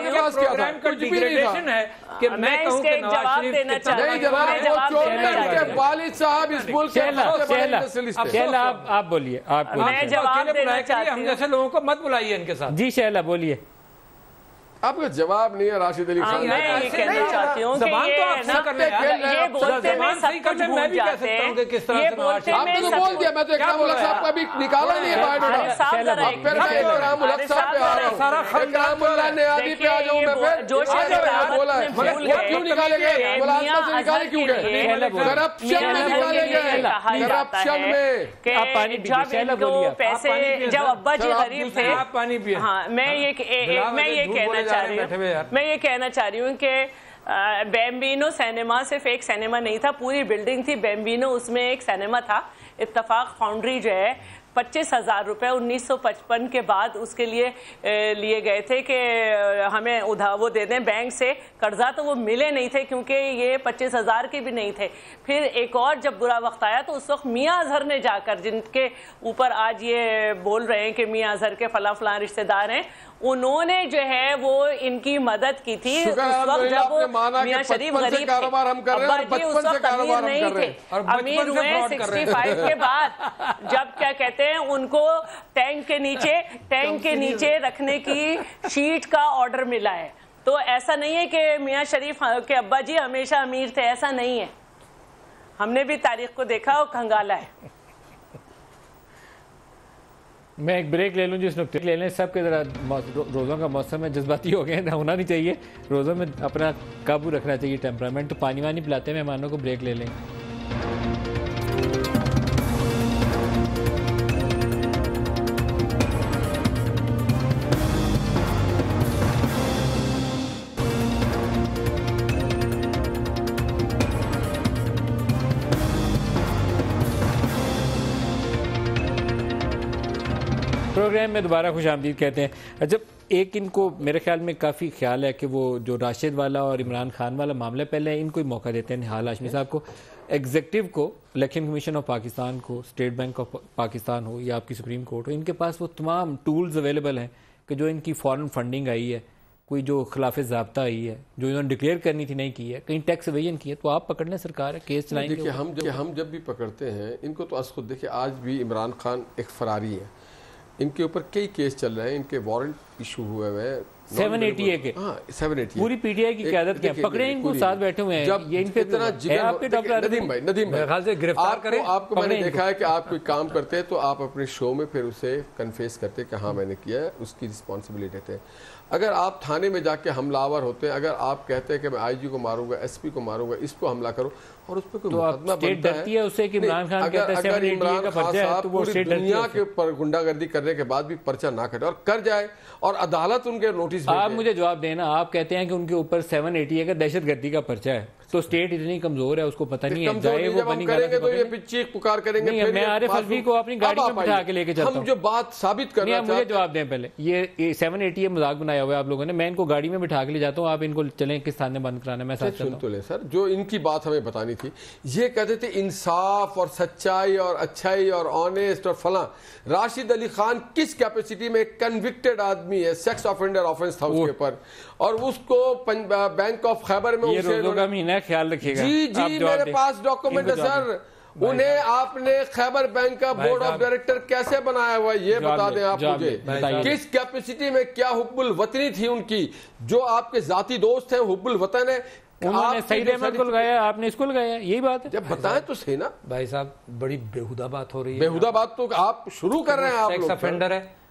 [SPEAKER 2] ہے کہ میں کہوں کہ نواز شریف
[SPEAKER 6] دینا چاہتا
[SPEAKER 3] نہیں جناب، وہ چور ہیں، ان کے والد صاحب اس ملک کے
[SPEAKER 4] شہلا آپ بولیے. آپ
[SPEAKER 6] میں جواب دینا چاہتی ہوں،
[SPEAKER 2] ہم جیسے لوگوں کو مت بلائیے ان کے ساتھ.
[SPEAKER 4] جی شہلا بولیے.
[SPEAKER 3] آپ کا جواب نہیں ہے راشد علی خان.
[SPEAKER 6] میں یہ کہنا چاہتی ہوں کہ یہ بولتے میں سب کچھ بھول جاتے ہیں، یہ بولتے
[SPEAKER 3] آپ نے تو بول دیا. میں تو اکرام الحق صاحب کا بھی نکالا نہیں ہے بایوڈیٹا. پھر میں اکرام الحق صاحب پہ آ رہا ہوں. اکرام اللہ نیازی پہ آ جاؤں میں. پھر
[SPEAKER 6] جو
[SPEAKER 3] بولا ہے کیوں نکالے گئے؟ ملازمت سے نکالے کیوں گئے؟ کرپشن میں نکالے گئے، کرپشن میں.
[SPEAKER 4] آپ پانی پیجیے.
[SPEAKER 6] جب ان کو پیسے، جب ابا جی غریب تھے. ہاں میں یہ میں یہ کہنا چاہ رہی ہوں میں یہ کہنا چاہ رہی ہوں کہ بیمبینو سینما صرف ایک سینما نہیں تھا، پوری بلڈنگ تھی بیمبینو، اس میں ایک سینما تھا. اتفاق فاؤنڈری جو ہے پچیس ہزار روپے انیس سو پچپن کے بعد اس کے لیے لیے گئے تھے کہ ہمیں ادھار وہ دے دیں بینک سے قرضہ، تو وہ ملے نہیں تھے کیونکہ یہ پچیس ہزار کے بھی نہیں تھے. پھر ایک اور جب برا وقت آیا تو اس وقت میاں اظہر نے جا کر، جن کے اوپر آج یہ بول رہے ہیں کہ میاں اظہر کے فلاں فلاں رشتہ دار ہیں، انہوں نے جو ہے وہ ان کی مدد کی تھی اس وقت جب وہ میاں شریف غریب تھے. ابا جی اس وقت امیر نہیں تھے، امیر ہوئے سکسٹی فائیو کے بعد، جب کیا کہتے ہیں ان کو ٹینک کے نیچے ٹینک کے نیچے رکھنے کی شیٹ کا آرڈر ملا ہے. تو ایسا نہیں ہے کہ میاں شریف کے ابا جی ہمیشہ امیر تھے، ایسا نہیں ہے. ہم نے بھی تاریخ کو دیکھا اور کھنگالا ہے.
[SPEAKER 4] میں ایک بریک لے لوں جس نقطے لے لیں. سب کے ذرا روزوں کا موسم ہے، جذباتی ہو گئے، ہونا نہیں چاہیے. روزوں میں اپنا قابو رکھنا چاہیے ٹیمپرامنٹ. تو پانی وانی پلاتے ہیں مہمانوں کو، بریک لے لیں. پروگرام میں دوبارہ خوش آمدید کہتے ہیں. جب ایک ان کو میرے خیال میں کافی خیال ہے کہ وہ جو راشد والا اور عمران خان والا معاملہ، پہلے ان کو ہی موقع دیتے ہیں نہال ہاشمی صاحب کو، ایگزیکٹو کو، الیکشن کمیشن آف پاکستان کو، اسٹیٹ بینک آف پاکستان ہو یا آپ کی سپریم کورٹ ہو، ان کے پاس وہ تمام ٹولز اویلیبل ہیں کہ جو ان کی فورن فنڈنگ آئی ہے، کوئی جو خلاف ضابطہ آئی ہے، جو انہوں نے ڈکلیئر کرنی تھی نہیں کی ہے، کہیں ٹیکس ایویژن کی ہے، تو آپ پکڑ لیں سرکار ہے، کیس چلائیں گے.
[SPEAKER 3] دیکھیے ہم جب ہم جب بھی پکڑتے ہیں ان کو تو از خود دیکھیے آج بھی عمران خان ایک فراری ہے، ان کے اوپر کئی کیس چل رہے ہیں، ان کے وارنٹ ایشو ہوئے ہوئے ہیں
[SPEAKER 4] سیون ایٹی اے کے.
[SPEAKER 3] ہاں سیون ایٹی
[SPEAKER 4] پوری پی ٹی آئی کی قیادت کے پکڑے ان کو ساتھ بیٹھے ہوئے ہیں.
[SPEAKER 3] جب
[SPEAKER 4] یہ ان پہ
[SPEAKER 3] اتنا جگر ندیم بھائی ندیم بھائی آپ کو میں نے دیکھا ہے کہ آپ کوئی کام کرتے ہیں تو آپ اپنے شو میں پھر اسے کنفیس کرتے کہ ہاں میں نے کیا ہے، اس کی رسپانسبلٹی ہے. اگر آپ تھانے میں جا کے حملہ آور ہوتے ہیں، اگر آپ کہتے ہیں کہ میں آئی جی کو ماروں گا، ایس پی کو ماروں گا، اس کو حملہ کروں اور اس پہ کوئی مقدمہ بنتا ہے،
[SPEAKER 4] اسے کہ عمران خان کہتا ہے
[SPEAKER 3] اگر عمران خان صاحب پوری دنیا کے اوپر گنڈا گردی کرنے کے بعد بھی پرچہ نہ کٹے اور کر جائے اور عدالت ان کے نوٹس،
[SPEAKER 4] آپ مجھے جواب دینا. آپ کہتے ہیں کہ ان کے اوپر سیون ایٹی کا دہشت گردی کا پرچہ ہے، تو اسٹیٹ اتنی کمزور ہے، اس کو پتہ نہیں ہے، جائے وہ بنی
[SPEAKER 3] کریں گے تو یہ چیخ پکار کریں گے.
[SPEAKER 4] میں عارف الوی کو اپنی گاڑی میں بٹھا کے لے کے چلتا ہوں.
[SPEAKER 3] ہم جو بات ثابت کرنا چاہتے ہیں،
[SPEAKER 4] مجھے جواب دیں پہلے. یہ سیون ایٹی مذاق بنایا ہوا ہے آپ لوگوں نے، میں ان کو گاڑی میں بٹھا کے لے جاتا ہوں، آپ ان کو چلیں کس تھانے بند کرانا، میں ساتھ چلتا ہوں.
[SPEAKER 3] تو لے سر، جو ان کی بات ہمیں بتانی تھی، یہ کہتے تھے انصاف اور سچائی اور اچھائی اور آنیسٹ اور فلاں. راشد علی خان کس کیپیسٹی میں کنوکٹڈ آدمی ہے، سیکس آفینڈر آفنس تھا اس کے اوپر، اور اس کو بینک آف خیبر میں
[SPEAKER 4] یہ روزوں کا مہینہ ہے، خیال رکھیے گا.
[SPEAKER 3] جی جی میرے پاس ڈاکومنٹ ہے سر. انہیں آپ نے خیبر بینک کا بورڈ آف ڈائریکٹر کیسے بنایا ہوا ہے یہ بتا دیں آپ مجھے. کس کیپیسٹی میں، کیا حب الوطنی تھی ان کی، جو آپ کے ذاتی دوست ہیں حب الوطن ہے.
[SPEAKER 4] انہوں نے سعید احمد کو لگایا، آپ نے اس کو لگایا، یہی بات ہے.
[SPEAKER 3] جب بتائیں تو صحیح نا
[SPEAKER 2] بھائی صاحب، بڑی بےہودہ بات ہو رہی ہے.
[SPEAKER 3] بےہودہ بات تو آپ شروع کر رہے ہیں. آپ
[SPEAKER 2] سیکس افینڈر ہے،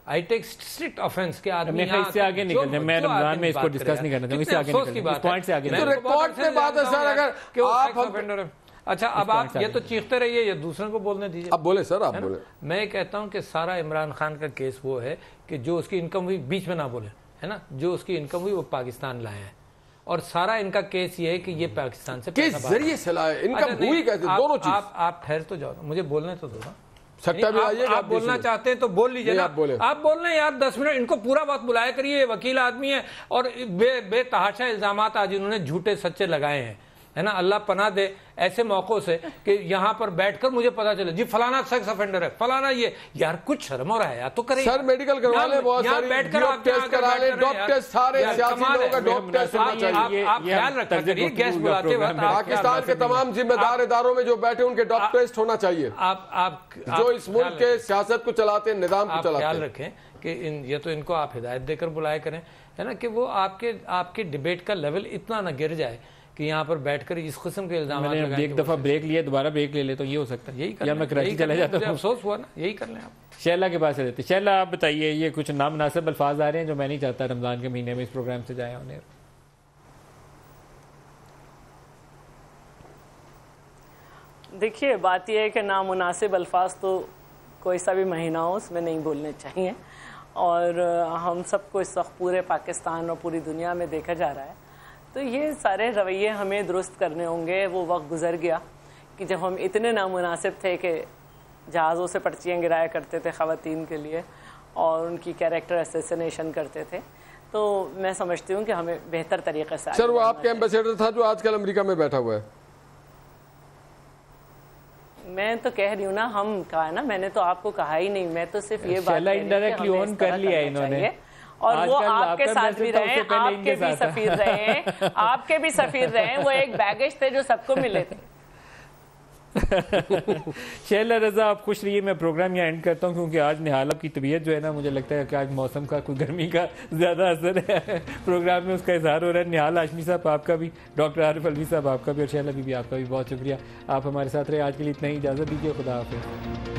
[SPEAKER 2] आई टेक स्ट्रिक्ट ऑफेंस के आदमी
[SPEAKER 4] मैं इससे आगे निकल जाए, मैं रमजान में इसको डिस्कस नहीं करना चाहूँगा, इससे आगे निकल जाए, इस पॉइंट से आगे
[SPEAKER 3] तो रिकॉर्ड पे बात है सर, अगर आप
[SPEAKER 2] अच्छा अब आप ये तो चीखते रहिए, ये दूसरों को बोलने दीजिए।
[SPEAKER 3] अब बोले सर, आप बोले।
[SPEAKER 2] मैं कहता हूं कि सारा इमरान खान का केस वो है कि जो उसकी इनकम हुई बीच में ना बोले, है ना, जो उसकी इनकम हुई वो पाकिस्तान लाए हैं, और सारा इनका केस ये है कि ये पाकिस्तान से
[SPEAKER 3] किस जरिए से लाए, इनकम हुई कैसे, दोनों चीज।
[SPEAKER 2] आप आप ठहर तो जाओ, मुझे बोलने तो दो ना।
[SPEAKER 3] सट्टा भी आइए,
[SPEAKER 2] आप बोलना चाहते हैं तो बोल लीजिए ना,
[SPEAKER 3] आप बोले,
[SPEAKER 2] आप बोल रहे हैं यार दस मिनट, इनको पूरा बात बुलाया करिए, ये वकील आदमी है और बे बेतहाशा इल्जामात आज इन्होंने झूठे सच्चे लगाए हैं, है ना। अल्लाह पनाह दे ऐसे मौकों से कि यहाँ पर बैठकर मुझे पता चले जी फलाना सेक्स ऑफेंडर है, फलाना ये, यार कुछ शर्म हो रहा है यार, तो करें
[SPEAKER 3] सर, मेडिकल करवा ले, बहुत सारी डॉप टेस्ट करा ले, डॉप टेस्ट सारे सियासी लोगों का डॉप टेस्ट होना चाहिए।
[SPEAKER 2] आप ख्याल रखा करिए, गेस्ट बुलाते वक्त
[SPEAKER 3] पाकिस्तान के तमाम जिम्मेदार इदारों में जो बैठे उनके डॉप टेस्ट होना चाहिए।
[SPEAKER 2] आप आप
[SPEAKER 3] जो इस मुल्क के सियासत को चलाते हैं, निजाम को चलाते हैं,
[SPEAKER 2] ख्याल रखें कि इन ये तो इनको आप हिदायत देकर बुलाया करें, है ना, कि वो आपके आपके डिबेट का लेवल इतना ना गिर जाए कि यहाँ पर बैठकर इस किस्म के इल्जाम।
[SPEAKER 4] मैंने एक दफा ब्रेक लिया, दोबारा ब्रेक ले ले तो ये हो सकता है, यही या मैं कराची चला जाता हूँ,
[SPEAKER 2] अफसोस हुआ ना, यही कर लें आप।
[SPEAKER 4] शैला के पास रहते। शैला आप बताइए, ये कुछ नामनासिब अल्फाज आ रहे हैं जो मैं नहीं चाहता रमजान के महीने में इस प्रोग्राम से जाए होने।
[SPEAKER 6] देखिए बात यह है कि नामुनासिब अल्फाज तो कोई सा भी महीना हो उसमें नहीं बोलने चाहिए, और हम सबको इस वक्त पूरे पाकिस्तान और पूरी दुनिया में देखा जा रहा है, तो ये सारे रवैये हमें दुरुस्त करने होंगे। वो वक्त गुजर गया कि जब हम इतने नामुनासिब थे कि जहाज़ों से पर्चियाँ गिराया करते थे ख़वातीन के लिए और उनकी कैरेक्टर असैसिनेशन करते थे। तो मैं समझती हूँ कि हमें बेहतर तरीके से।
[SPEAKER 3] सर, वो आपके एम्बेसडर था जो आजकल अमेरिका में बैठा हुआ है।
[SPEAKER 6] मैं तो कह रही हूँ ना, हम कहा ना, मैंने तो आपको कहा ही नहीं, मैं तो सिर्फ ये बात
[SPEAKER 4] इनडायरेक्टली ऑन कर लिया इन्होंने,
[SPEAKER 6] और वो आपके साथ भी रहे, आपके भी सफीर रहे, आपके भी सफीर रहे, वो एक बैगेज थे जो सबको मिले थे।
[SPEAKER 4] शैला रजा, आप खुश रहिए। मैं प्रोग्राम यहाँ एंड करता हूँ क्योंकि आज निहाल की तबीयत जो है ना, मुझे लगता है कि आज मौसम का कोई गर्मी का ज़्यादा असर है, प्रोग्राम में उसका इजहार हो रहा है। निहाल हाशमी साहब आपका भी, डॉक्टर आरिफ अलवी साहब आपका भी, और शैला भी, भी आपका भी बहुत शुक्रिया, आप हमारे साथ रहे। आज के लिए इतना ही, इजाज़त दीजिए, खुदा हाफिज़।